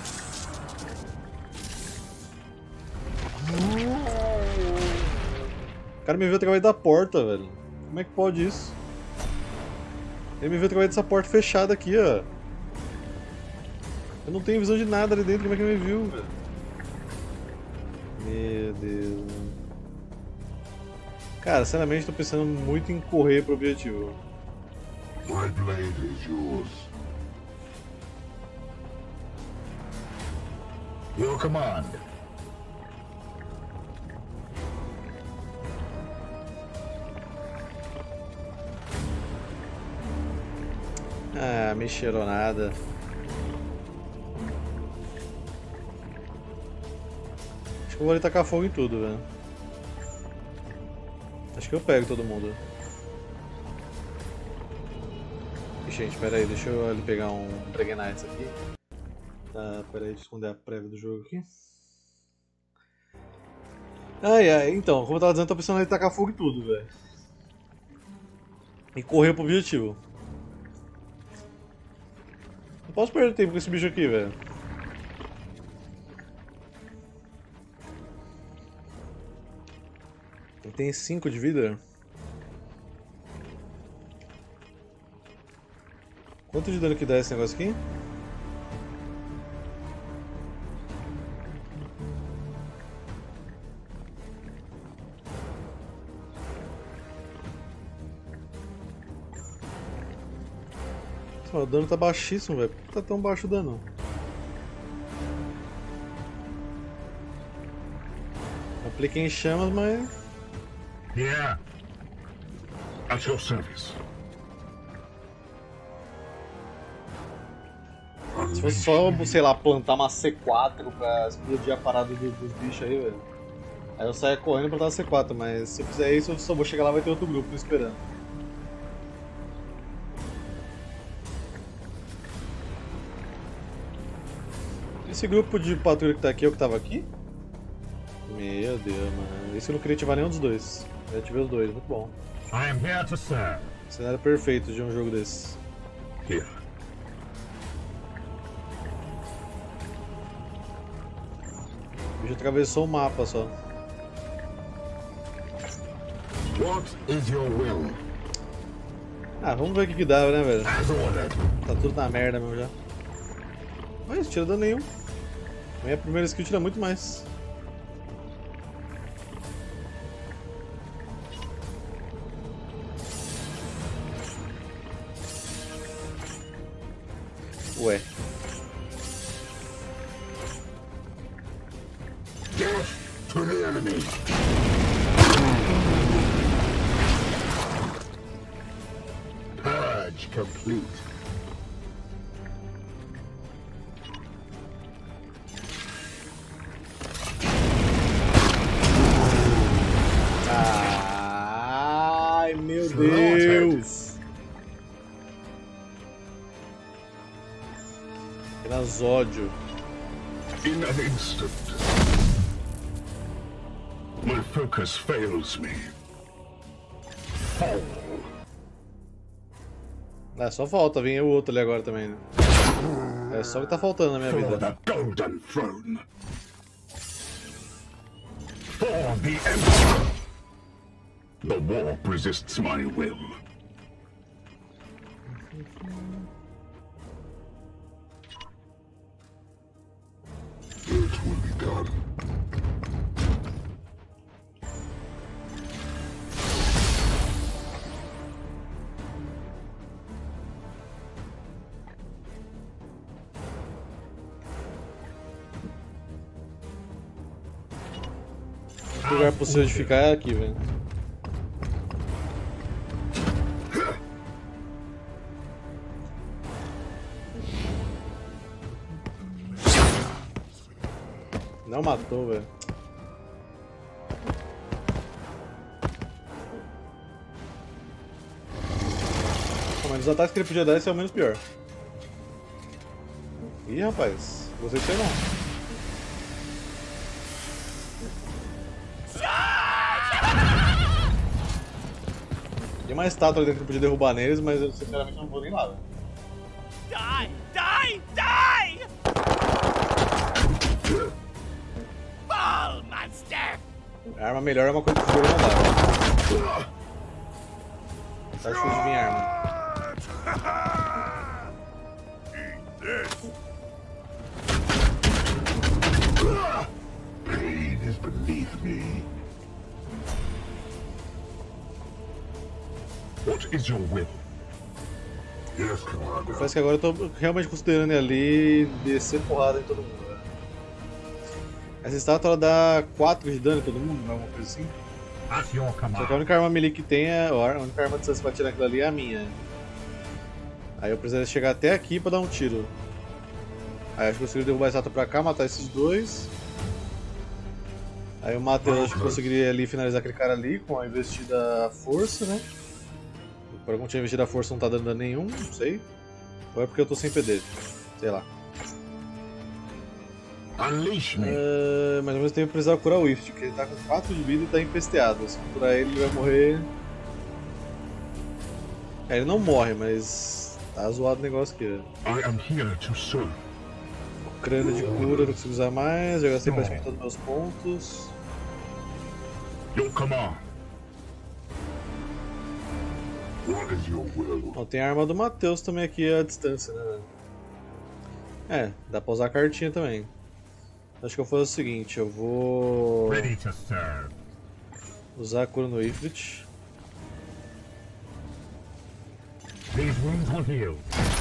O cara me viu através da porta, velho. Como é que pode isso? Ele me viu através dessa porta fechada aqui, ó. Eu não tenho visão de nada ali dentro, como é que ele me viu, velho? Meu Deus, mano. Cara, sinceramente tô pensando muito em correr pro objetivo. My blade is yours. Your command. Ah, me cheirou nada. Acho que eu vou ali tacar fogo em tudo, velho. Acho que eu pego todo mundo. Ixi, gente, pera aí, deixa eu ali pegar um Dragonite aqui. Tá, pera aí, deixa eu esconder a prévia do jogo aqui. Ai, ai, então, como eu tava dizendo, eu tô pensando em tacar fogo em tudo, velho. E correr pro objetivo. Não posso perder tempo com esse bicho aqui, velho. Ele tem 5 de vida. Quanto de dano que dá esse negócio aqui? O dano tá baixíssimo, velho. Por que tá tão baixo o dano? Apliquei em chamas, mas... Yeah. At your service. Se fosse só, sei lá, plantar uma C4 pra explodir a parada dos bichos aí, velho. Aí eu saia correndo pra dar C4, mas se eu fizer isso, eu só vou chegar lá e vai ter outro grupo me esperando. Esse grupo de patrulha que tá aqui é o que tava aqui? Meu Deus, mano. Esse eu não queria ativar nenhum dos dois. Eu ativei os dois, muito bom. I am here to serve. Cenário perfeito de um jogo desse. Here. O bicho atravessou o mapa só. What is your will? Ah, vamos ver o que dá, né, velho? As ordered. Tá tudo na merda mesmo já. Mas tira dano nenhum. A minha primeira skill tira muito mais. Ué. Death to the enemy. Purge complete. Ai, meu Deus! Apenas ódio. In an instant. My focus fails me. Fall. É, só falta vir o outro ali agora também, né? É só o que tá faltando na minha For vida. the Golden Throne. For the Emperor. The warp resists my will. It will be done. único lugar possível de ficar é aqui, velho. Não matou, velho. Mas os ataques que ele podia dar, esse é o menos pior. Ih, rapaz, gostei disso aí não. Tem uma estátua ali dentro que eu podia derrubar neles, mas eu sinceramente não vou nem lá, velho. Die! Die! Die! Ball, monster! A arma melhor é uma coisa que o jogo não dá, velho. Tá difícil de vir a arma. Pain is beneath me. What is your will? Yes, Commander. Confesso que agora eu tô realmente considerando ir ali e descer porrada em todo mundo, velho. Essa estátua ela dá 4 de dano em todo mundo, não é uma coisa assim? At your Só que a command. única arma melee que tem é. A única arma de distância pra tirar aquilo ali é a minha. Aí eu precisaria chegar até aqui pra dar um tiro. Aí acho que eu consegui derrubar a estátua pra cá, matar esses dois. Aí o Matheus acho que conseguiria ali finalizar aquele cara ali com a investida força, né? Por algum motivo a investida força não tá dando dano nenhum, não sei. Ou é porque eu tô sem PD, sei lá. Unleash me. Mas ao mesmo tempo eu precisava curar o Ift, porque ele tá com 4 de vida e tá empesteado. Se eu curar ele, ele vai morrer. É, ele não morre, mas tá zoado o negócio aqui, velho. I am here to serve. Crânio de cura, não consigo usar mais, já gastei praticamente todos os meus pontos. Your command. What is your will? Ó, tem a arma do Matheus também aqui à distância, né, velho? É, dá pra usar a cartinha também. Acho que eu vou fazer o seguinte, eu vou Ready to serve. usar a cura no Ifrit. These wounds will heal.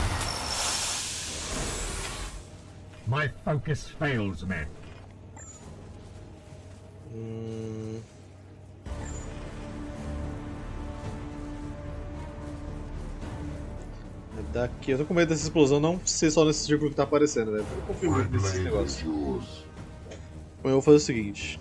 My focus fails me. É daqui, eu tô com medo dessa explosão não ser só nesse círculo que tá aparecendo, velho. Eu não confio My muito nesses blade is negócios. yours. Eu vou fazer o seguinte.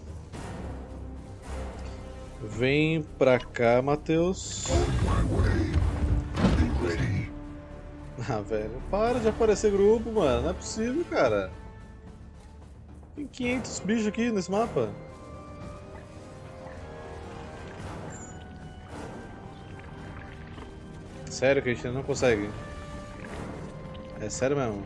Vem pra cá, Matheus. My way. Be ready. Ah, velho, para de aparecer grupo, mano. Não é possível, cara. Tem 500 bichos aqui nesse mapa. Sério que a gente ainda não consegue? É sério mesmo?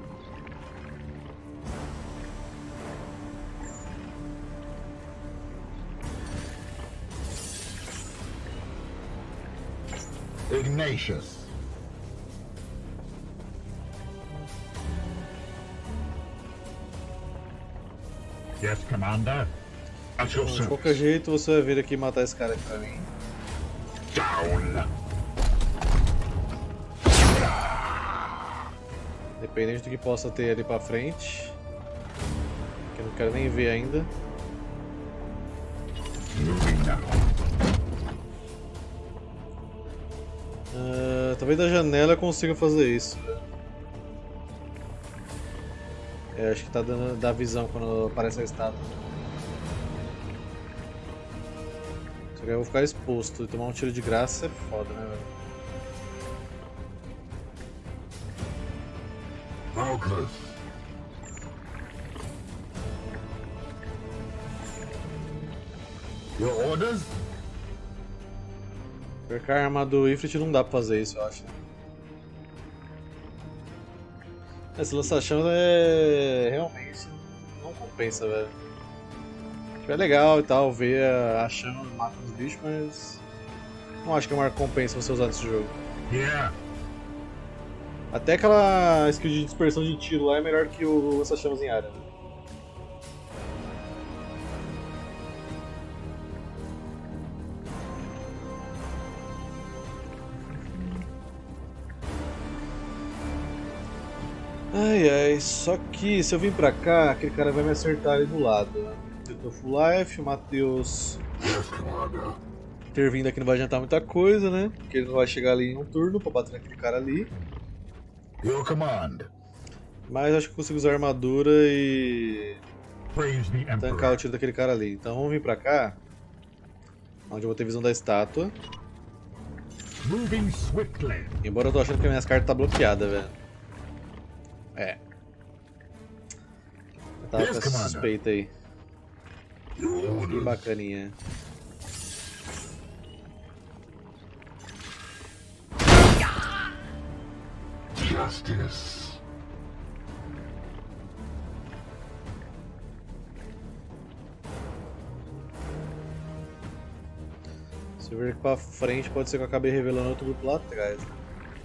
Ignatius. Yes, Commander. At your Bom, de service. qualquer jeito você vai vir aqui matar esse cara aqui pra mim. Down. Independente do que possa ter ali pra frente. Que eu não quero nem ver ainda. Moving now. Talvez da janela eu consiga fazer isso. É, acho que tá dando dá visão quando aparece a estátua. Só que eu vou ficar exposto e tomar um tiro de graça é foda, né, velho? Malchus. Your orders? Porque a arma do Ifrit não dá pra fazer isso, eu acho. Esse lança-chamas é realmente não compensa, velho. Tipo, é legal e tal, ver a chama matando os bichos, mas não acho que é uma recompensa você usar nesse jogo. Yeah. Até aquela skill de dispersão de tiro lá é melhor que o lança-chamas em área. Né? Ai ai, só que se eu vir pra cá, aquele cara vai me acertar ali do lado. Né? Tô full life, o Matheus Yes, Commander. ter vindo aqui não vai adiantar muita coisa, né? Porque ele não vai chegar ali em um turno pra bater naquele cara ali. Your command. Mas acho que consigo usar a armadura e Praise the tancar Emperor. o tiro daquele cara ali. Então vamos vir pra cá, onde eu vou ter visão da estátua. Moving swiftly. Embora eu tô achando que minhas cartas tá bloqueada, velho. É. Eu tava com essa suspeita aí. Que bacaninha. Justice. Se eu vir aqui pra frente, pode ser que eu acabe revelando outro grupo lá atrás. Né?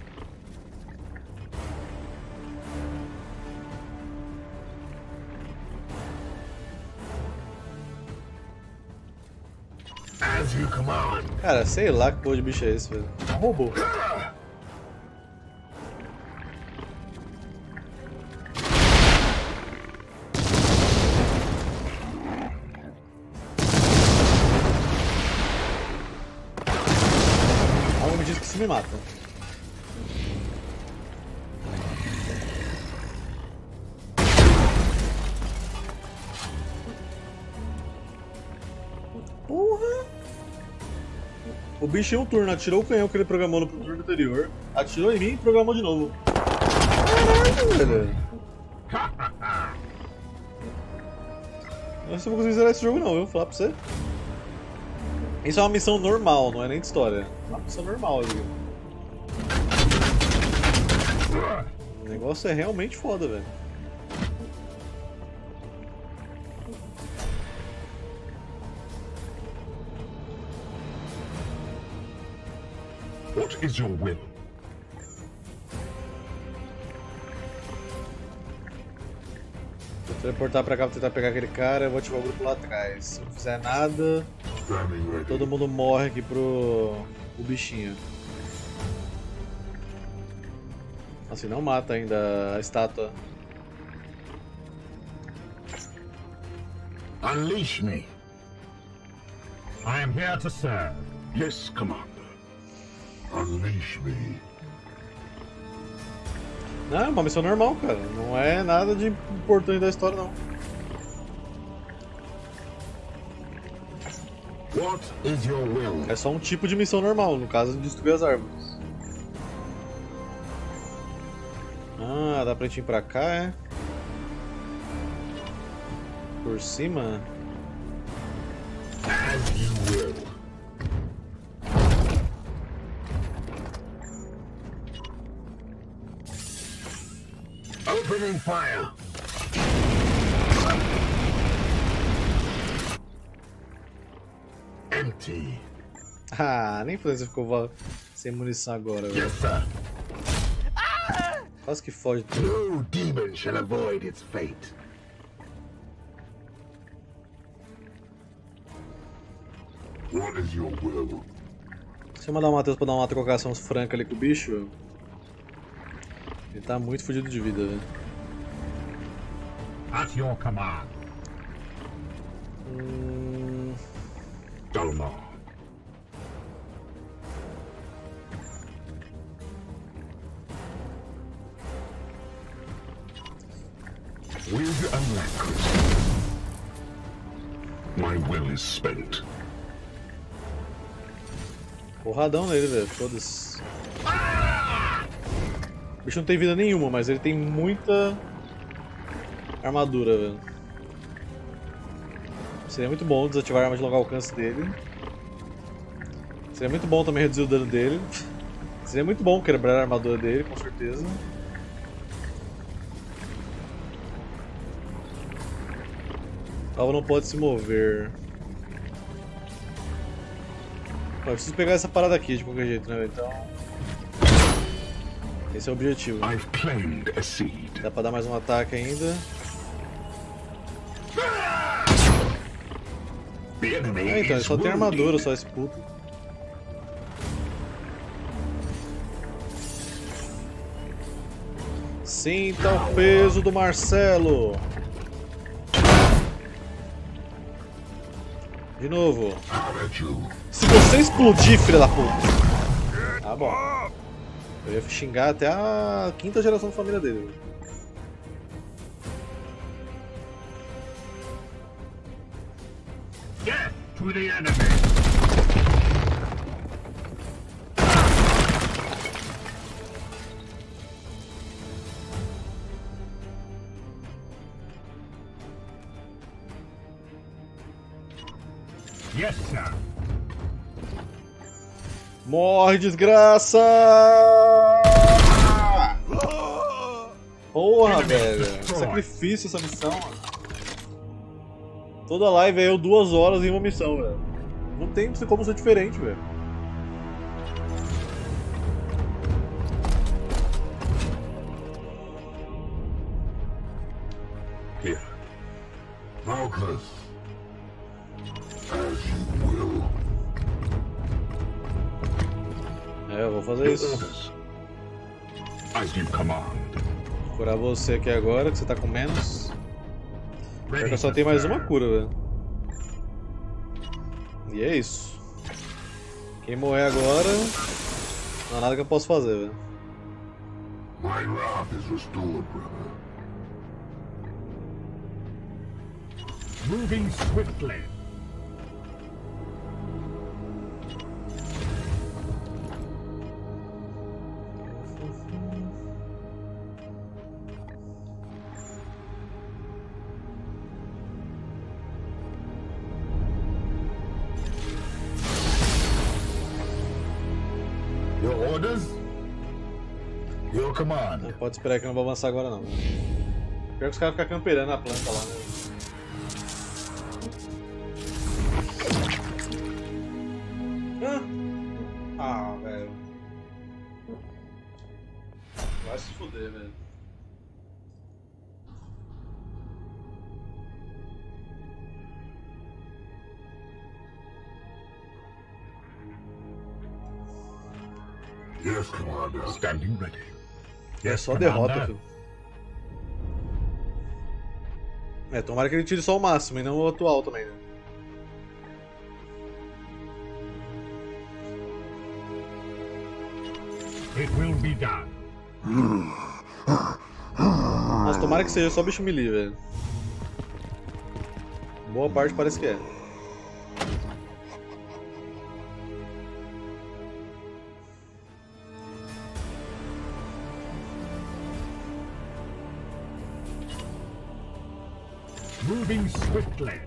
As you command. Cara, sei lá que porra de bicho é esse, velho. É um robô. Algo me diz que isso me mata. Porra! O bicho em um turno atirou o canhão que ele programou no turno anterior, atirou em mim e programou de novo. Caralho, velho! Eu não vou conseguir zerar esse jogo não, eu vou falar pra você. Isso é uma missão normal, não é nem de história. É uma missão normal ali. O negócio é realmente foda, velho. What is your will? Vou teleportar pra cá pra tentar pegar aquele cara, eu vou ativar o grupo lá atrás. Se não fizer nada, Standing ready. todo mundo morre aqui pro bichinho. Assim, não mata ainda a estátua. Unleash me. I am here to serve. Yes, Commander. Unleash me. Não, é uma missão normal, cara. Não é nada de importante da história, não. What is your will? É só um tipo de missão normal, no caso de destruir as árvores. Ah, dá pra gente ir pra cá, é? Por cima? As you will. Opening fire. Empty. Ah, nem por isso você ficou sem munição agora, velho. Yes, sir. Quase que foge tudo. No demon shall avoid its fate. What is your will? Se eu mandar o Matheus pra dar uma trocação franca ali com o bicho, ele tá muito fudido de vida, velho. At your command. Dalmar. With alacrity. My will is spent. Porradão nele, velho. Foda-se. O bicho não tem vida nenhuma, mas ele tem muita armadura, velho. Seria muito bom desativar a arma de longo alcance dele. Seria muito bom também reduzir o dano dele. Seria muito bom quebrar a armadura dele, com certeza. O alvo não pode se mover. Pô, eu preciso pegar essa parada aqui de qualquer jeito, né? Então. Esse é o objetivo. I've claimed a seed. Dá pra dar mais um ataque ainda. The enemy Ah, então, ele is só tem wounded. armadura, só esse puto. Sinta o peso do Marcelo. De novo. I'll let you. Se você explodir, filha da puta. Tá bom. Eu ia xingar até a 5ª geração da família dele. Death to the enemy! Yes, sir. Morre, desgraça! Porra, velho. Que sacrifício essa missão, mano. Toda live é eu 2 horas em uma missão, velho. Não tem como ser diferente, velho. Here. Malchus. As you will. É, eu vou fazer isso. Orders. As you command. Vou curar você aqui agora, que você tá com menos. Pior que eu só Ready, tenho mais sir. uma cura, velho. E é isso. Quem morrer agora, não há nada que eu possa fazer, velho. My wrath is restored, brother. Moving swiftly. Your orders? Your Não command. pode esperar que eu não vou avançar agora, não. Pior que os caras ficam camperando a planta lá, né? Ah, velho. Vai se fuder, velho. Yes, Commander. Standing ready. É Yes, só Commander. derrota, filho. É, tomara que ele tire só o máximo e não o atual também, né? It will be done. Mas tomara que seja só bicho melee, velho. Boa parte parece que é. Moving swiftly.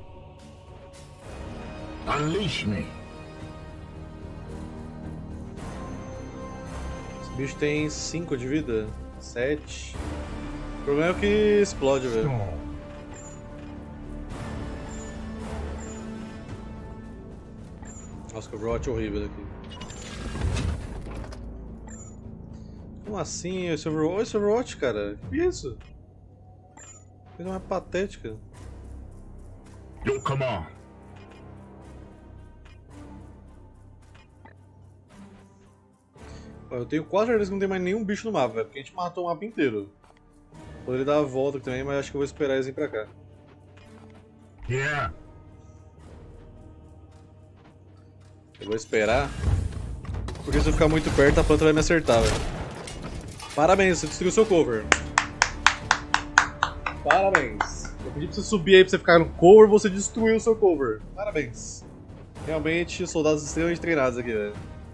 Unleash me. Esse bicho tem 5 de vida, 7. O problema é que explode, velho. Storm. Nossa, que Overwatch horrível aqui. Como assim? Esse Overwatch, cara? Que isso? Coisa mais patética. Your command. Eu tenho quase certeza que não tem mais nenhum bicho no mapa, velho, porque a gente matou o mapa inteiro. Poderia dar a volta aqui também, mas acho que eu vou esperar eles virem pra cá. Yeah. Eu vou esperar, porque se eu ficar muito perto a planta vai me acertar, velho. Parabéns, você destruiu seu cover. Parabéns. Eu pedi pra você subir aí pra você ficar no cover, você destruiu o seu cover. Parabéns. Realmente, soldados extremamente treinados aqui, velho.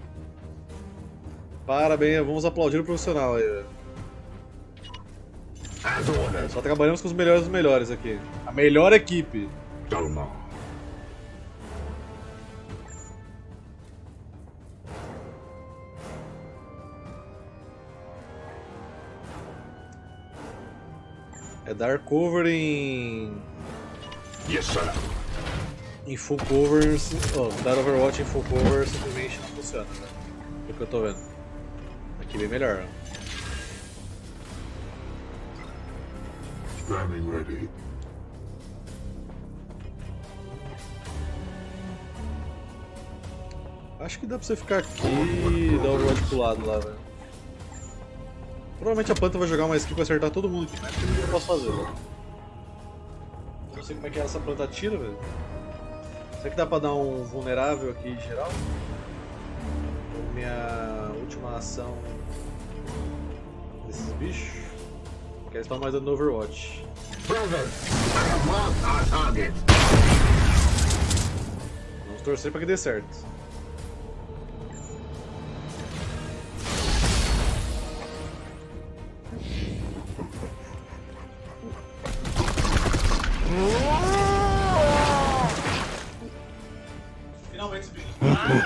Parabéns, vamos aplaudir o profissional aí, velho. As ordered. Só trabalhamos com os melhores dos melhores aqui. A melhor equipe. Dalmar. É dar cover em Yes, sir. full cover. Dar Overwatch em full cover simplesmente não funciona, né? É o que eu tô vendo. Aqui bem melhor. Ó. Standing ready. Acho que dá pra você ficar aqui e dar o Overwatch pro lado lá, velho. Provavelmente a planta vai jogar uma skill pra acertar todo mundo aqui, mas o que eu posso fazer, velho? Eu não sei como é que essa planta atira, velho. Será que dá pra dar um vulnerável aqui em geral? Minha última ação desses bichos. Que eles estão mais dando no Overwatch. Vamos torcer pra que dê certo. Finalmente esse bicho.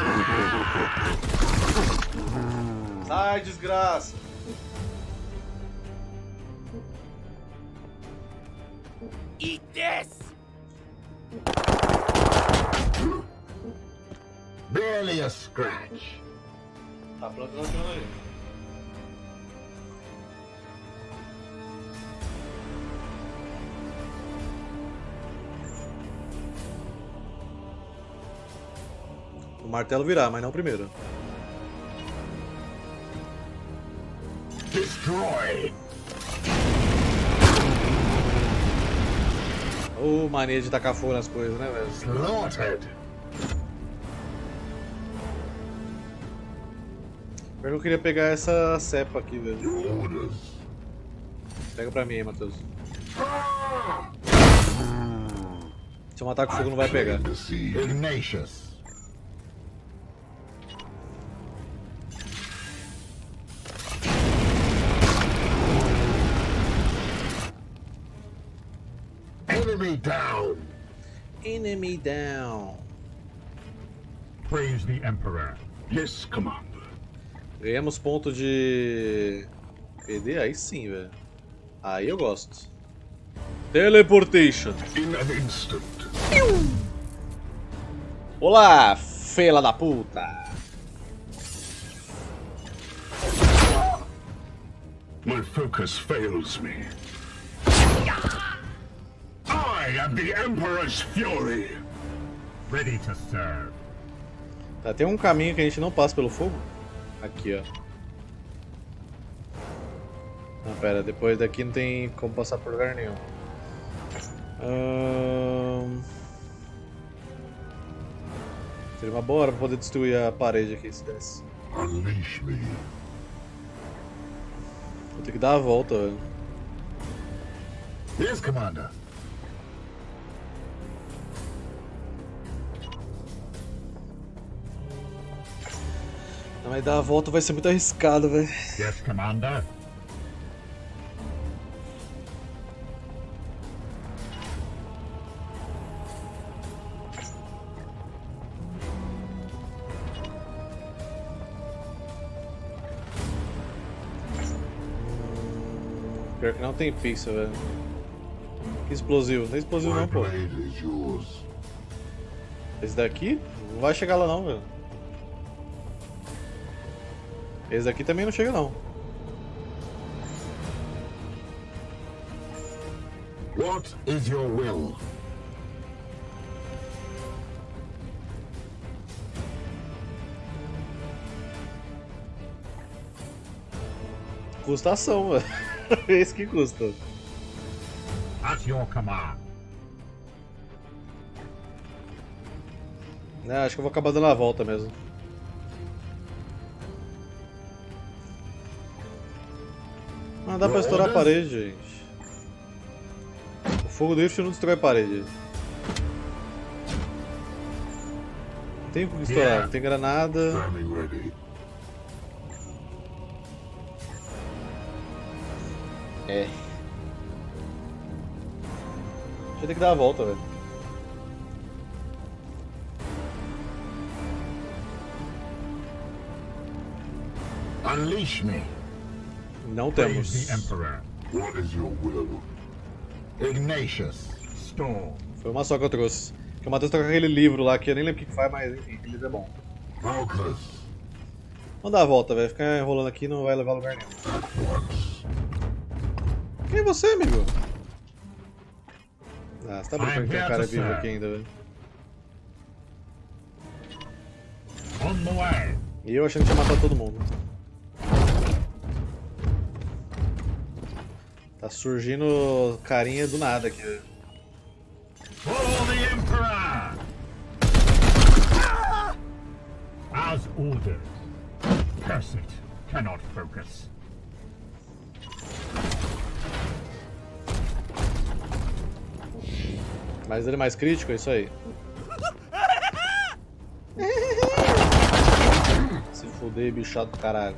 Sai, desgraça! Eat this! Barely a scratch. Tá plantando aí. O martelo virá, mas não primeiro. Destroy! Ô, mania de tacar fogo nas coisas, né, velho? Slaughtered! Eu queria pegar essa cepa aqui, velho. Orders! Pega pra mim aí, Matheus. Se eu matar com fogo, não vai pegar. Ignatius. Enemy down! Enemy down. Praise the Emperor. Yes, Commander. Ganhamos ponto de PD? Aí sim, velho. Aí eu gosto. Teleportation. In an instant. Olá, fela da puta. My focus fails me. I am the Emperor's fury! Ready to serve. Tá, tem um caminho que a gente não passa pelo fogo? Aqui, ó. Não, pera, depois daqui não tem como passar por lugar nenhum. Seria uma boa hora pra poder destruir a parede aqui, se desse. Unleash me. Vou ter que dar a volta, velho. Yes, Commander. Não, mas dar a volta vai ser muito arriscado, velho. Yes, Commander. Pior que não tem pixel, velho. Que explosivo? Não tem explosivo My não, pô. blade is yours. Esse daqui? Não vai chegar lá não, velho. Esse daqui também não chega não. What is your will? Custa ação, velho. Esse que custa. At your command. Acho que eu vou acabar dando a volta mesmo. Não dá pra estourar a parede, gente. O fogo do Rift não destrói a parede. Não tem o que estourar, não tem granada. Standing ready. É. Deixa eu ter que dar a volta, velho. Unleash me. Não Praise temos. the Emperor. What is your will? Ignatius. Storm. Foi uma só que eu trouxe. Que o Matheus tá com aquele livro lá que eu nem lembro o que faz, mas enfim, aquele livro é bom. Focus. Vamos dar a volta, velho. Ficar enrolando aqui não vai levar a lugar nenhum. Quem é você, amigo? Ah, você tá brincando que tem um cara vivo aqui ainda, velho. On the way. E eu achando que tinha matado todo mundo. Tá surgindo carinha do nada aqui, velho. For the Emperor. As ordered. Curse it. Cannot focus. Mas ele é mais crítico, é isso aí. Se fuder, bichado do caralho.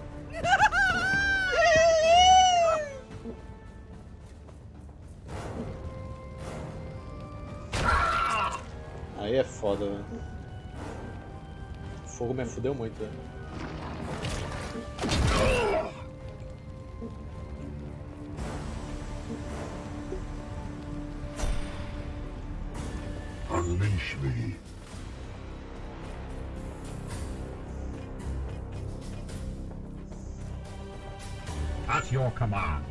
Aí é foda, velho. O fogo me fudeu muito, velho. Unleash me. At your command.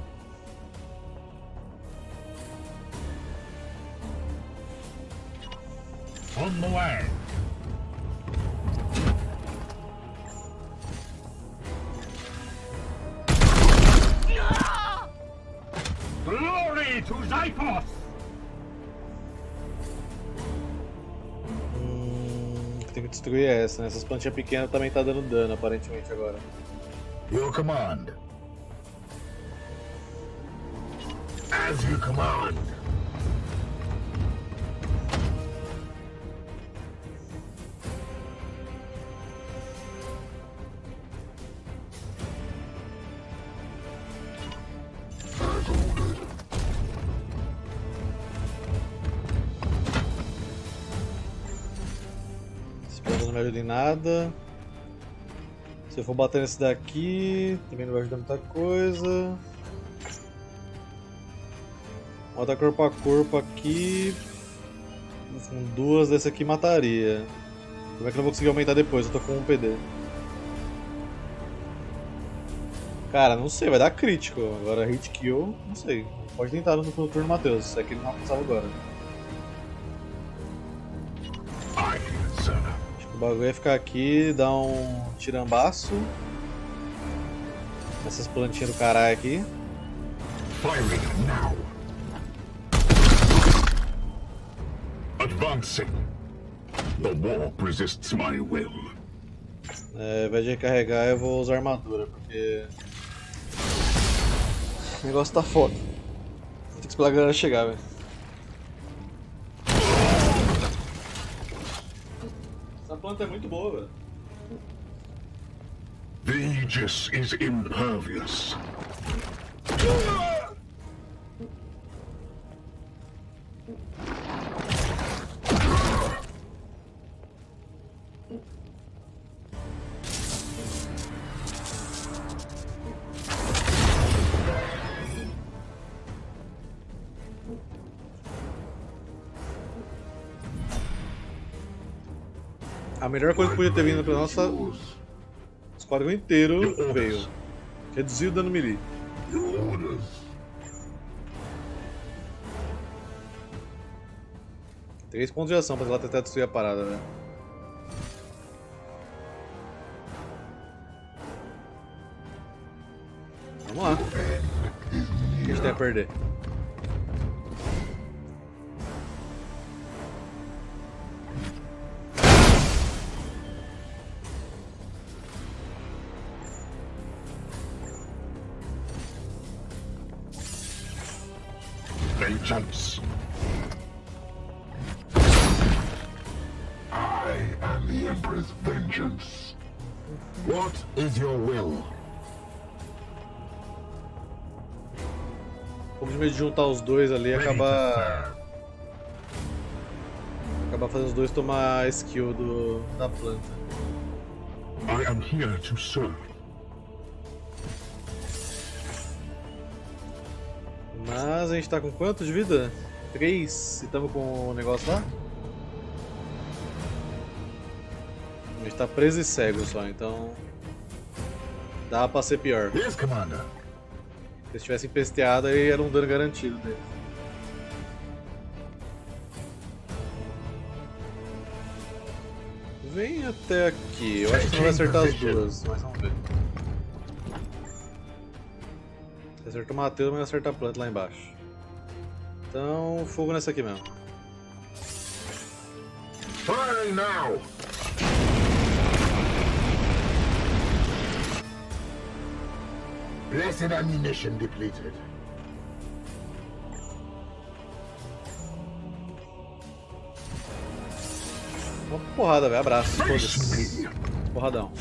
On the way. Glory to Zyphos! Tem que destruir essa, né? Essas plantinhas pequenas também tá dando dano, aparentemente, agora. Your command. As you command. As ordered. Esse plano não me ajuda em nada. Se eu for bater nesse daqui, também não vai ajudar muita coisa. Bota corpo a corpo aqui. Com duas desse aqui mataria. Como é que eu não vou conseguir aumentar depois? Eu tô com 1 PD. Cara, não sei, vai dar crítico. Agora hit kill, não sei. Pode tentar no turno Matheus, se é que ele não alcançava agora. Acho que o bagulho ia ficar aqui, dar um tirambaço. Essas plantinhas do caralho aqui. Firing now. Advancing. The warp resists my will. Ao invés de recarregar, eu vou usar armadura, porque o negócio tá foda. Tem que esperar a galera chegar, velho. Essa planta é muito boa, velho. The Aegis is impervious. A melhor coisa que podia ter vindo pra nossa esquadrão inteiro veio. Reduzir o dano melee. Orders. 3 pontos de ação pra ela tentar destruir a parada, velho. Vamos lá. O que a gente tem a perder? Vengeance. I am the Emperor's vengeance. What is your will? Vamos de juntar os dois ali e acabar fazendo os dois tomar a skill da planta. I am here to serve. Mas a gente tá com quanto de vida? 3? E tamo com o negócio lá? A gente tá preso e cego só, então dá pra ser pior. Yes, Commander. Se eles tivessem pesteado aí era um dano garantido deles. Vem até aqui, eu acho que não vai acertar as duas, mas vamos ver. Acerta o Matheus, mas acerta a planta lá embaixo. Então, fogo nessa aqui mesmo. Firing now. Blessed ammunition depleted. Uma porrada, velho. Abraço. Foda-se. Porradão.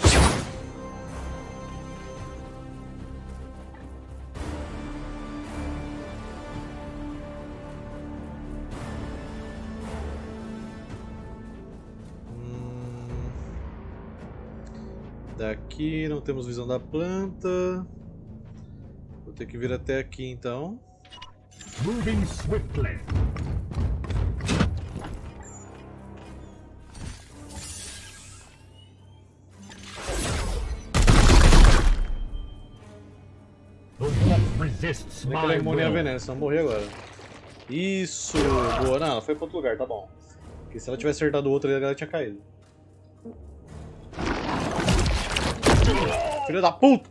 Daqui não temos visão da planta. Vou ter que vir até aqui então. Moving swiftly. The wolf resists Nem que ela é my imune a will. veneno, senão eu morri agora. Isso! Boa, não, ela foi pra outro lugar, tá bom. Porque se ela tivesse acertado o outro, ela tinha caído. Filho da puta!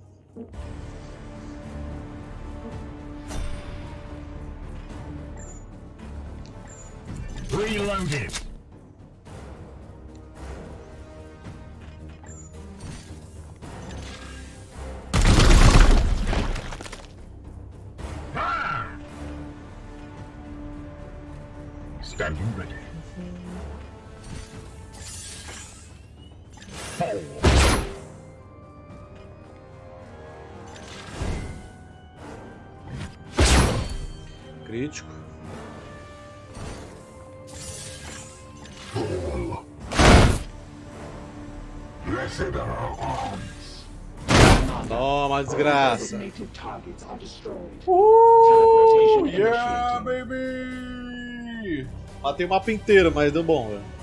Reloaded. Standing ready. Fall. Crítico. Blessed are our arms. Toma, desgraça. Designated targets are destroyed. Teleportation Yeah, initiated. baby! Matei o mapa inteiro, mas deu bom, velho.